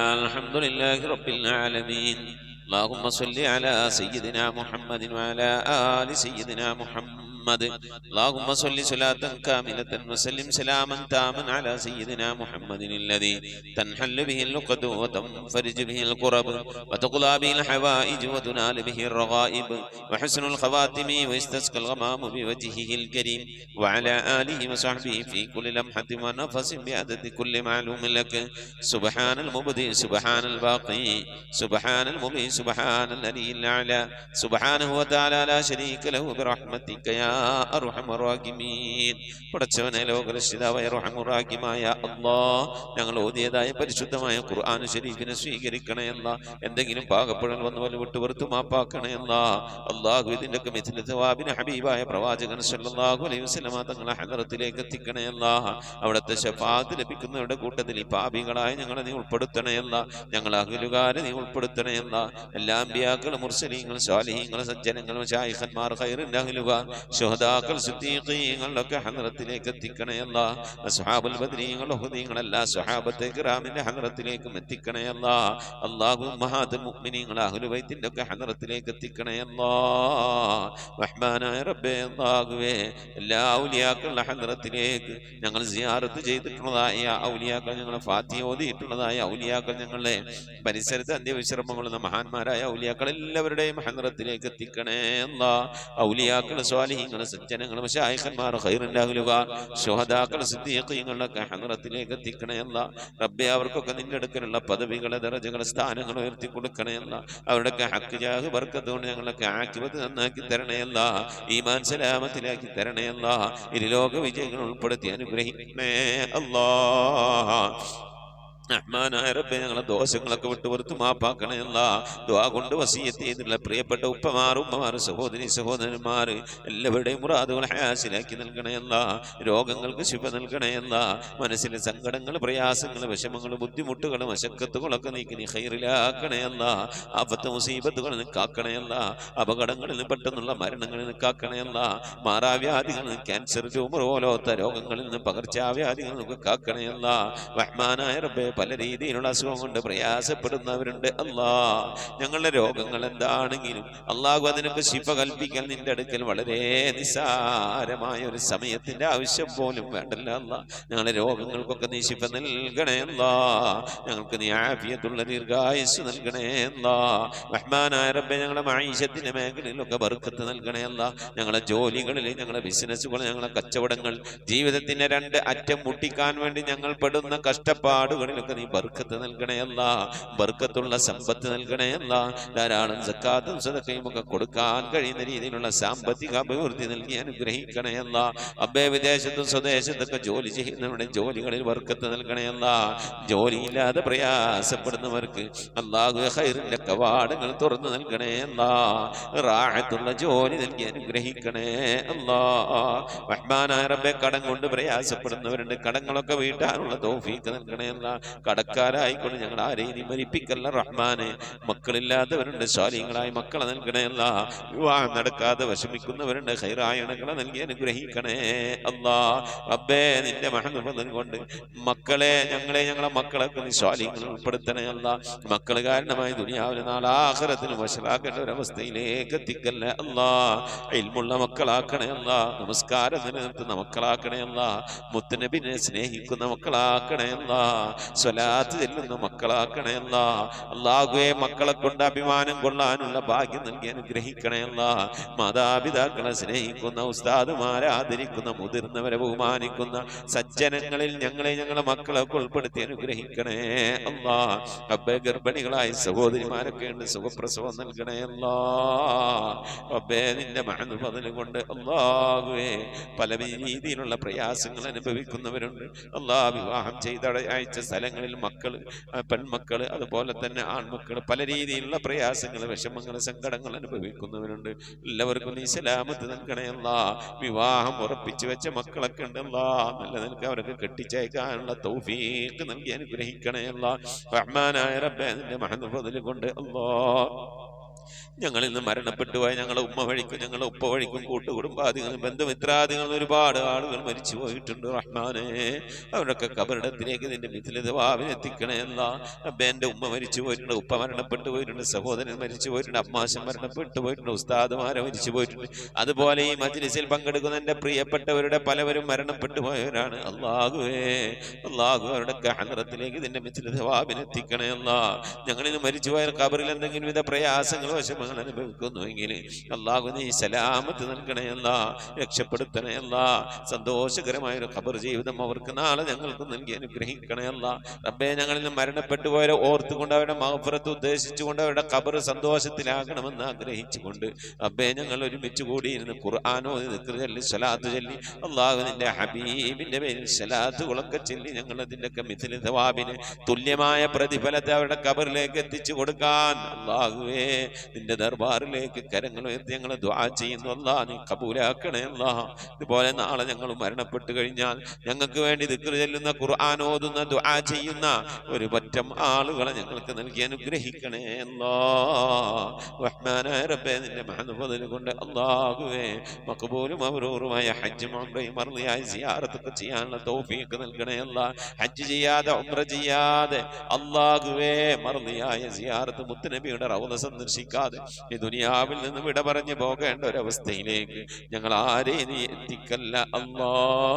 Speaker 3: لله رب العالمين. اللهم صل على سيدنا محمد وعلى آل سيدنا محمد. اللهم صل صلاة كاملة وسلم سلاما تاما على سيدنا محمد الذي تنحل به اللقد وتنفرج به الكرب وتقضى به الحوائج وتنال به الرغائب وحسن الخواتم ويستسقى الغمام بوجهه الكريم وعلى آله وصحبه في كل لمحة ونفس بعدد كل معلوم لك. سبحان المبدئ سبحان الباقي سبحان المبين سبحان الذي الأعلى سبحانه وتعالى لا شريك له برحمتك يا أرحم الراحمين. പടച്ചവനെ ലോകരക്ഷിതാവായ റഹ്മാനുറഹീമായ അല്ലാഹ്, ഞങ്ങൾ ഓതിയതായ പരിശുദ്ധമായ ഖുർആൻ ശരീഫിനെ സ്വീകരിക്കണേ അല്ലാഹ്. എന്തെങ്കിലും പാകപ്പെടൽ വന്നു പോലെ വിട്ടുപുറത്തു മാപ്പാക്കണേ അല്ലാഹ്. അല്ലാഹു ഇതിൻ്റെയൊക്കെ മിഥില സവാബിനെ ഹബീബായ പ്രവാചകൻ സല്ലല്ലാഹു അലൈഹി വസല്ലമ തങ്ങളെ ഹദറത്തിലേക്ക് എത്തിക്കണേ അല്ലാഹ്. അവിടുത്തെ ശഫാഅത്ത് ലഭിക്കുന്നവരുടെ കൂട്ടത്തിൽ ഈ പാപികളായ ഞങ്ങളെ നീ ഉൾപ്പെടുത്തണേ അല്ലാഹ്. ഞങ്ങൾ അഹ്ലുകാരെ നീ ഉൾപ്പെടുത്തണേ അല്ലാഹ്. എല്ലാ അമ്പിയാക്കളും മുർസലീങ്ങൾ സ്വാലിഹീങ്ങൾ സജ്ജനങ്ങൾ മശായിഖന്മാർ ഖൈറിൻ്റെ അഹ്ലുകാർ ശുഹദാക്കൾ സിദ്ദീഖീങ്ങളൊക്കെ ഹദ്റത്തിലേക്ക് എത്തിക്കണേ അല്ലാഹ്. അസ്ഹാബുൽ ബദ്രീങ്ങൾ ഉഹദീങ്ങൾ എല്ലാ സ്വഹാബത്തെ കിറാമിന്റെ ഹദ്റത്തിലേക്കും എത്തിക്കണേ അല്ലാഹ്. അല്ലാഹു ഉമ്മഹാത്തുൽ മുഅ്മിനീങ്ങൾ അഹ്ലു ബൈത്തിന്റെ ഒക്കെ ഹദ്റത്തിലേക്ക് എത്തിക്കണേ അല്ലാഹ്. റഹ്മാനായ റബ്ബേ അല്ലാഹുവേ, എല്ലാ ഔലിയാക്കളുടെ ഹദ്റത്തിലേക്ക് ഞങ്ങൾ സിയാറത്ത് ചെയ്തിട്ടുള്ളതായ ഔലിയാക്കൾ, ഞങ്ങളെ ഫാത്തിഹ ഓതിയിട്ടുള്ളതായ ഔലിയാക്കൾ, ഞങ്ങളുടെ പരിസരത്ത് അന്ത്യവിശ്രമങ്ങളുള്ള മഹാന്മാരായ ഔലിയാക്കൾ എല്ലാവരുടെയും ഹദ്റത്തിലേക്ക് എത്തിക്കണേ അല്ലാഹ്. ഔലിയാക്കൾ സ്വാലിഹീങ്ങൾ സജ്ജനങ്ങൾ മശായിഖന്മാർ ഖൈറിൻ്റെ അഹ്ലുകാർ ശുഹദാക്കൾ സിദ്ദീഖീങ്ങളൊക്കെ ഹദ്റത്തിലേക്ക് എത്തിക്കണേ അല്ലാഹ്. റബ്ബേ, അവർക്കൊക്കെ നിന്റെ അടുക്കലുള്ള പദവികളെ ദറജകളെ സ്ഥാനങ്ങൾ ഉയർത്തി കൊടുക്കണേ അല്ലാഹ്. അവരുടെയൊക്കെ ഹക്ക് ജാഹ് ബർക്കത്ത് കൊണ്ട് ഞങ്ങളൊക്കെ ആഖിബത്ത് നന്നാക്കി തരണേ അല്ലാഹ്. ഈമാൻ സലാമത്തിലാക്കി തരണേ അല്ലാഹ്. ഇരുലോക വിജയങ്ങൾ ഉൾപ്പെടുത്തി അനുഗ്രഹിക്കണേ അല്ലാഹ്. റഹ്മാനായ റബ്ബേ, ഞങ്ങളെ ദോഷങ്ങളൊക്കെ വിട്ടുപുറത്ത് മാപ്പാക്കണേ അല്ലാഹ്. ദുആ കൊണ്ട് വസിയത്ത് ചെയ്തിട്ടുള്ള പ്രിയപ്പെട്ട ഉപ്പമാർ സഹോദരി സഹോദരന്മാർ എല്ലാവരുടെയും മുറാദുകൾ ഹാസിലാക്കി നൽകണേ അല്ലാഹ്. രോഗങ്ങൾക്ക് ശിഫ നൽകണേ അല്ലാഹ്. മനസ്സിലെ സങ്കടങ്ങൾ പ്രയാസങ്ങൾ വിഷമങ്ങൾ ബുദ്ധിമുട്ടുകൾ മശക്കത്തുകളൊക്കെ നീക്കി നീ ഖൈറിലാക്കണേ അല്ലാഹ്. ആഫത്ത് മുസീബത്തുകളിൽ നിന്ന് കാക്കണേ അല്ലാഹ്. അപകടങ്ങളിൽ നിന്ന് പെട്ടെന്നുള്ള മരണങ്ങളിൽ നിന്ന് കാക്കണേ അല്ലാഹ്. മാറാവ്യാധികളിൽ നിന്ന് ക്യാൻസർ ട്യൂമർ പോലത്തെ രോഗങ്ങളിൽ നിന്ന് പകർച്ചാവ്യാധികളിൽ നിന്നൊക്കെ കാക്കണേ അല്ലാഹ്. റഹ്മാനായ റബ്ബേ, പല രീതിയിലുള്ള അസുഖം കൊണ്ട് പ്രയാസപ്പെടുന്നവരുണ്ട് അല്ലാഹ്. ഞങ്ങളുടെ രോഗങ്ങൾ എന്താണെങ്കിലും അല്ലാഹു അതിനൊക്കെ ശിഫ കൽപ്പിക്കാൻ നിന്റെ അടുക്കൽ വളരെ നിസ്സാരമായ ഒരു സമയത്തിന്റെ ആവശ്യം പോലും വേണ്ടല്ല അല്ലാഹ്. ഞങ്ങളുടെ രോഗങ്ങൾക്കൊക്കെ നീ ശിഫ നൽകണേ അല്ലാഹ്. ഞങ്ങൾക്ക് നീ ആഫിയത്തുള്ള ദീർഘായുസ്സ് നൽകണേ അല്ലാഹ്. റഹ്മാനായ റബ്ബേ, ഞങ്ങളുടെ മഈശത്തിന്റെ മേഖലയിലൊക്കെ ബർക്കത്ത് നൽകണേ അല്ലാഹ്. ഞങ്ങളുടെ ജോലികളിൽ, ഞങ്ങളുടെ ബിസിനസ്സുകൾ, ഞങ്ങളുടെ കച്ചവടങ്ങൾ, ജീവിതത്തിന്റെ രണ്ട് അറ്റം മുട്ടിക്കാൻ വേണ്ടി ഞങ്ങൾ പെടുന്ന കഷ്ടപ്പാടുകളിൽ നീ ബർക്കത്ത് നൽകണേ അല്ലാഹ്. ബർക്കത്തുള്ള സമ്പത്ത് നൽകണേ അല്ലാഹ്. ധാരാളം സക്കാത്തും സദഖയും ഒക്കെ കൊടുക്കാൻ കഴിയുന്ന രീതിയിലുള്ള സാമ്പത്തിക അഭിവൃദ്ധി നൽകി അനുഗ്രഹിക്കണേ അല്ലാഹ്. അബ്ബേ, വിദേശത്തും സ്വദേശത്തൊക്കെ ജോലി ചെയ്യുന്നവരുടെ ജോലികളിൽ ബർക്കത്ത് നൽകണേ അല്ലാഹ്. ജോലിയില്ലാതെ പ്രയാസപ്പെടുന്നവർക്ക് അല്ലാഹു ഖൈറിന്റെ കവാടങ്ങൾ തുറന്നു നൽകണേ അല്ലാഹ്. റാഹത്തുള്ള ജോലി നൽകി അനുഗ്രഹിക്കണേ അല്ലാഹ്. റഹ്മാനായ റബ്ബേ, കടം കൊണ്ട് പ്രയാസപ്പെടുന്നവരുണ്ട്, കടങ്ങളൊക്കെ വീട്ടാനുള്ള തൗഫീഖ് നൽകണേ അല്ലാഹ്. കടക്കാരായിക്കൊണ്ട് ഞങ്ങൾ ആരെയും നീ മരിപ്പിക്കല്ല റഹ്മാനെ. മക്കളില്ലാത്തവരുണ്ട്, സ്വാലിഹീങ്ങളായ മക്കളെ നൽകണേ അല്ലാ. വിവാഹം നടക്കാതെ വിഷമിക്കുന്നവരുണ്ട്, ഖൈറായ ഇണകളെ നൽകി അനുഗ്രഹിക്കണേ അല്ലാ. റബ്ബേ നിന്റെ മഹത്വം കൊണ്ട് മക്കളെ ഞങ്ങളെ മക്കളൊക്കെ നീ സ്വാലിഹീങ്ങളിൽ ഉൾപ്പെടുത്തണേ അല്ലാ. മക്കൾ കാരണമായി ദുനിയാവിലെ നാളെ ആഖിറത്തിന് വശലാക്കേണ്ട ഒരവസ്ഥയിലേക്ക് എത്തിക്കല്ലേ അല്ലാ. ഇൽമുള്ള മക്കളാക്കണേ അല്ലാ. നമസ്കാരം നിലനിർത്തുന്ന മക്കളാക്കണേ അല്ലാ. മുത്തുനബിനെ സ്നേഹിക്കുന്ന മക്കളാക്കണേ അല്ലാ. സ്വലാത്ത് ചെല്ലുന്ന മക്കളാക്കണേ അല്ലാ. അല്ലാഹുവേ മക്കളെ കൊണ്ട് അഭിമാനം കൊള്ളാനുള്ള ഭാഗ്യം നൽകി അനുഗ്രഹിക്കണേ അല്ലാ. മാതാപിതാക്കളെ സ്നേഹിക്കുന്ന, ഉസ്താദുമാരെ ആദരിക്കുന്ന, മുതിർന്നവരെ ബഹുമാനിക്കുന്ന സജ്ജനങ്ങളിൽ ഞങ്ങളെ മക്കളൊക്കെ ഉൾപ്പെടുത്തി അനുഗ്രഹിക്കണേ അല്ലാ. റബ്ബേ ഗർഭിണികളായ സഹോദരിമാരൊക്കെ ഉണ്ട്, സുഖപ്രസവം നൽകണേ അല്ലാ. റബ്ബേ നിന്റെ മഹത്വം കൊണ്ട് അല്ലാഹുവേ പല രീതിയിലുള്ള പ്രയാസങ്ങൾ അനുഭവിക്കുന്നവരുണ്ട് അല്ലാ. വിവാഹം ചെയ്ത അയച്ച സ്ഥലങ്ങളിൽ മക്കൾ, പെൺമക്കൾ, അതുപോലെ തന്നെ ആൺമക്കൾ പല രീതിയിലുള്ള പ്രയാസങ്ങൾ, വിഷമങ്ങൾ, സങ്കടങ്ങൾ അനുഭവിക്കുന്നവരുണ്ട്. എല്ലാവർക്കും നീ സലാമത്ത് നൽകണേ അല്ലാ. വിവാഹം ഉറപ്പിച്ചു വെച്ച മക്കളൊക്കെ ഉണ്ടല്ലാ, നല്ല നിനക്ക് അവർക്ക് കെട്ടിച്ചയക്കാനുള്ള തൗഫീഖ് നൽകി അനുഗ്രഹിക്കണേ അല്ലാ. റഹ്മാനായ റബ്ബേ നിന്റെ മഹത്വം കൊണ്ട് അല്ലാ ഞങ്ങളിൽ നിന്ന് മരണപ്പെട്ടു പോയ ഞങ്ങളെ ഉമ്മ വഴിക്കും ഞങ്ങളെ ഉപ്പ വഴിക്കും കൂട്ടുകുടുംബാദികളും ബന്ധുമിത്രാദികളും ഒരുപാട് ആളുകൾ മരിച്ചു പോയിട്ടുണ്ട് റഹ്മാനെ. അവരൊക്കെ കബറിടത്തിലേക്ക് നിന്റെ മിഥിലിതവാവിനെത്തിക്കണേ അല്ലാ. റബ്ബേ എൻ്റെ ഉമ്മ മരിച്ചു പോയിട്ടുണ്ട്, ഉപ്പ മരണപ്പെട്ടു പോയിട്ടുണ്ട്, സഹോദരൻ മരിച്ചു പോയിട്ടുണ്ട്, അമ്മാശൻ മരണപ്പെട്ടു പോയിട്ടുണ്ട്, ഉസ്താദുമാരെ മരിച്ചു പോയിട്ടുണ്ട്. അതുപോലെ ഈ മജ്ലിസിൽ പങ്കെടുക്കുന്ന എൻ്റെ പ്രിയപ്പെട്ടവരുടെ പലവരും മരണപ്പെട്ടു പോയവരാണ്. അല്ലാഹുവേ അവരുടെ ഹദ്റത്തിലേക്ക് നിന്റെ മിഥിലിതവാവിനെത്തിക്കണേ അല്ലാ. ഞങ്ങളിൽ മരിച്ചുപോയ കബറിൽ എന്തെങ്കിലും വിധ പ്രയാസങ്ങൾ വശങ്ങൾ അനുഭവിക്കുന്നുവെങ്കിൽ അല്ലാഹു നീ സലാമത്ത് നൽകണേ അല്ലാ, രക്ഷപ്പെടുത്തണേ അല്ലാ. സന്തോഷകരമായ ഒരു ഖബർ ജീവിതം അവർക്ക് നാളെ ഞങ്ങൾക്ക് നൽകി അനുഗ്രഹിക്കണേ അല്ലാ. റബ്ബേ ഞങ്ങളിൽ നിന്ന് മരണപ്പെട്ടു പോയവരെ ഓർത്തുകൊണ്ട് അവരുടെ മഗ്ഫിറത്ത് ഉദ്ദേശിച്ചുകൊണ്ട് അവരുടെ ഖബർ സന്തോഷത്തിലാകണമെന്ന് ആഗ്രഹിച്ചുകൊണ്ട് റബ്ബേ ഞങ്ങൾ ഒരുമിച്ച് കൂടിയിരുന്ന് ഖുർആനോ ദിക്ർ ചൊല്ലി സ്വലാത്ത് ചൊല്ലി അല്ലാഹു നിന്റെ ഹബീബിന്റെ പേരിൽ സ്വലാത്തുകളൊക്കെ ചൊല്ലി ഞങ്ങൾ അതിൻ്റെയൊക്കെ മിഥിൽ സവാബിന് തുല്യമായ പ്രതിഫലത്തെ അവരുടെ ഖബറിലേക്ക് എത്തിച്ചു കൊടുക്കാൻ അല്ലാഹുവേ നിന്റെ ദർബാറിലേക്ക് കരങ്ങൾ ഉയർത്തി ഞങ്ങൾ ദുആ ചെയ്യുന്നു അല്ലാ. നീ കബൂലാക്കണേ അല്ലാ. ഇതുപോലെ നാളെ ഞങ്ങൾ മരണപ്പെട്ടു കഴിഞ്ഞാൽ ഞങ്ങൾക്ക് വേണ്ടി ദിക്ർ ചൊല്ലുന്ന, ഖുർആൻ ഓതുന്ന, ദുആ ചെയ്യുന്ന ഒരു പറ്റം ആളുകളെ ഞങ്ങൾക്ക് നൽകി അനുഗ്രഹിക്കണേ അല്ലാ. റഹ്മാനായ റബ്ബേ നിന്റെ മഹത്വം കൊണ്ട് അല്ലാഹുവേ മഖബൂലും മബ്റൂറുമായ ഹജ്ജും ഉംറയും മർളിയായ സിയാറത്തൊക്കെ ചെയ്യാനുള്ള തൗഫീഖ് നൽകണേ അല്ലാ. ഹജ്ജ് ചെയ്യാതെ ഉംറ ചെയ്യാതെ അല്ലാഹുവേ മർളിയായ സിയാറത്ത് മുത്തുനബിയുടെ റൗള സന്ദർശിക്കാതെ ഈ ദുനിയാവിൽ നിന്ന് വിട പറഞ്ഞു പോകേണ്ട ഒരവസ്ഥയിലേക്ക് ഞങ്ങൾ ആരെയും നീ എത്തിക്കല്ല അല്ലാ.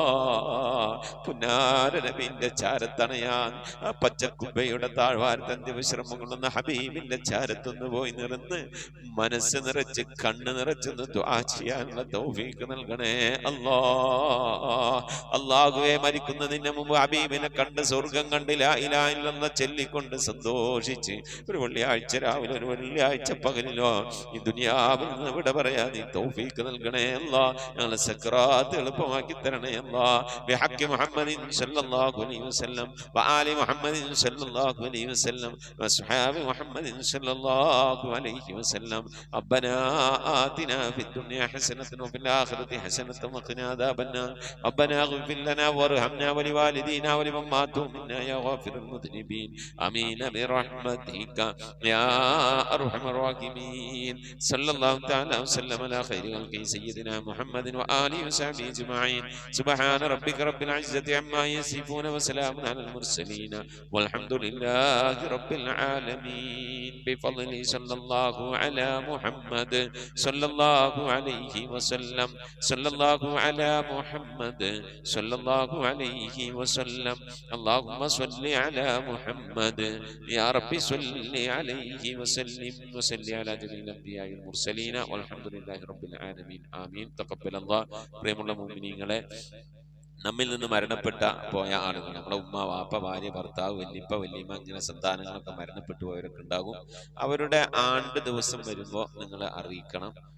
Speaker 3: പുന്നാര നബിന്റെ ചാരത്തണയാൻ ആ പച്ചക്കുബയുടെ താഴ്വാരത്തന്ത്യ വിശ്രമം കൊള്ളുന്ന ഹബീബിന്റെ ചാരത്തൊന്ന് പോയി നിറന്ന് മനസ്സ് നിറച്ച് കണ്ണ് നിറച്ചൊന്ന് ദുആ ചെയ്യാനുള്ള തൗഫീഖ് നൽകണേ അല്ലാ. അല്ലാഹുവേ മരിക്കുന്നതിന് മുമ്പ് ഹബീബിനെ കണ്ട് സ്വർഗം കണ്ട് ലാ ഇലാഹ ഇല്ലല്ലാഹ് ചൊല്ലിക്കൊണ്ട് സന്തോഷിച്ച് ഒരു വെള്ളിയാഴ്ച രാവിലെ ഒരു വെള്ളിയാഴ്ച പകലിലോ ഈ ദുനിയാവിൽ നിന്ന് വിട പറയാ നീ തൗഫീഖ് നൽകണേ അല്ലാ. ഞങ്ങളെ സക്രാത്ത് എളുപ്പമാക്കി തരണേ അല്ലാ. ബിഹഖി മുഹമ്മദിൻ സല്ലല്ലാഹു അലൈഹി വസല്ലം വആലി മുഹമ്മദിൻ സല്ലല്ലാഹു അലൈഹി വസല്ലം വസ്ഹാബി മുഹമ്മദിൻ സല്ലല്ലാഹു അലൈഹി വസല്ലം. റബ്ബനാ ആതിനാ ഫിദ് ദുനിയ ഹസനതൻ വഫിൽ ആഖിറതി ഹസനതൻ വഖിനാ അദാബന്നാർ. റബ്ബനാ ഇഗ്ഫിർ ലനാ വർഹംനാ വലിവാലിദീനാ വലിമൻ മാതു മിന്നാ യാ ഗാഫിറുൽ മുദ്നിബീൻ. ആമീൻ ബിറഹ്മതിക യാ അർഹമർ الراحمين صلى الله تعالى وسلم على خير خلقه سيدنا محمد وآله وصحبه أجمعين. سبحان ربك رب العزة عما يصفون وسلام على المرسلين والحمد لله رب العالمين. بفضل صلى الله على محمد صلى الله عليه وسلم صلى الله على محمد صلى الله عليه وسلم. اللهم صل على محمد يا رب صل عليه وسلم وصل على جميع الأنبياء والمرسلين والحمد لله رب العالمين. آمين. تقبل الله. പ്രിയമുള്ള മുഅ്മിനീങ്ങളെ, നമ്മിൽ നിന്ന് മരണപ്പെട്ട പോയ ആളുകൾ, നമ്മുടെ ഉമ്മ, വാപ്പ, ഭാര്യ, ഭർത്താവ്, വല്യപ്പ, വല്യമ്മ, അങ്ങനെ സന്താനങ്ങളൊക്കെ മരണപ്പെട്ടു പോയവരൊക്കെ ഉണ്ടാകും. അവരുടെ ആണ്ട് ദിവസം വരുമ്പോൾ നിങ്ങൾ അറിയിക്കണം.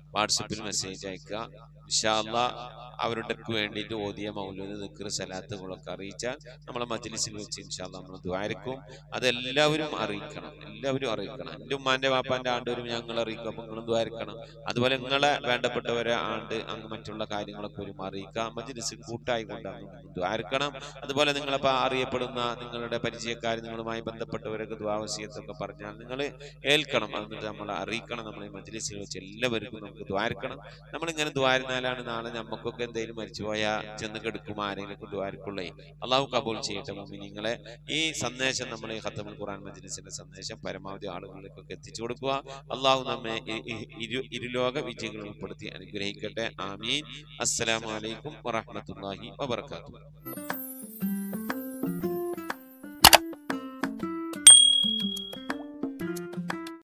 Speaker 3: വാട്സപ്പിൽ മെസ്സേജ് അയക്കുക. ഇൻഷാ അല്ലാഹ് അവരുടെ വേണ്ടിയിട്ട് ഓതിയ മൗലൂദ് ദിക്ർ സലാത്തുകളൊക്കെ അറിയിച്ചാൽ നമ്മളെ മജ്ലിസിൽ വെച്ച് ഇൻഷാ അല്ലാഹ് നമ്മൾ ദുആരിക്കും. അതെല്ലാവരും അറിയിക്കണം, എല്ലാവരും അറിയിക്കണം. എൻ്റെ ഉമ്മാന്റെ വാപ്പാന്റെ ആണ്ട് വരും ഞങ്ങൾ അറിയിക്കും, അപ്പൊ നിങ്ങളും ദുആരിക്കണം. അതുപോലെ നിങ്ങളെ വേണ്ടപ്പെട്ടവരെ ആണ്ട് അങ്ങ് മറ്റുള്ള കാര്യങ്ങളൊക്കെ വരും അറിയിക്കുക. മജ്ലിസ് കൂട്ടായി കൊണ്ടാണ് ദുആരിക്കണം. അതുപോലെ നിങ്ങളിപ്പോൾ അറിയപ്പെടുന്ന നിങ്ങളുടെ പരിചയക്കാർ നിങ്ങളുമായി ബന്ധപ്പെട്ടവരൊക്കെ ദുആ വസിയത്തൊക്കെ പറഞ്ഞാൽ നിങ്ങൾ ഏൽക്കണം. എന്നിട്ട് നമ്മളെ അറിയിക്കണം. നമ്മൾ ഈ മജ്ലിസിൽ വെച്ച് എല്ലാവർക്കും നമുക്ക് ദുആരിക്കണം. നമ്മളിങ്ങനെ ദുആരിനാലാണ് നാളെ നമുക്കൊക്കെ എന്തെങ്കിലും മരിച്ചുപോയാൽ ചെന്ന് കെടുക്കും ആരെങ്കിലും ദുആരിക്കുള്ളേ. അള്ളാഹു കബൂൽ ചെയ്യട്ടെ മുഅ്മിനീങ്ങളെ. ഈ സന്ദേശം നമ്മൾ ഈ ഖത്തമുൽ ഖുർആൻ മജ്ലിസിന്റെ സന്ദേശം പരമാവധി ആളുകളിലേക്കൊക്കെ എത്തിച്ചു കൊടുക്കുക. അള്ളാഹു നമ്മെ ഇരുലോക വിജയികൾ ഉൾപ്പെടുത്തി അനുഗ്രഹിക്കട്ടെ. ആമീൻ. അസ്സലാമു അലൈക്കും വറഹ്മത്തുള്ളാഹി വബറകാതുഹു.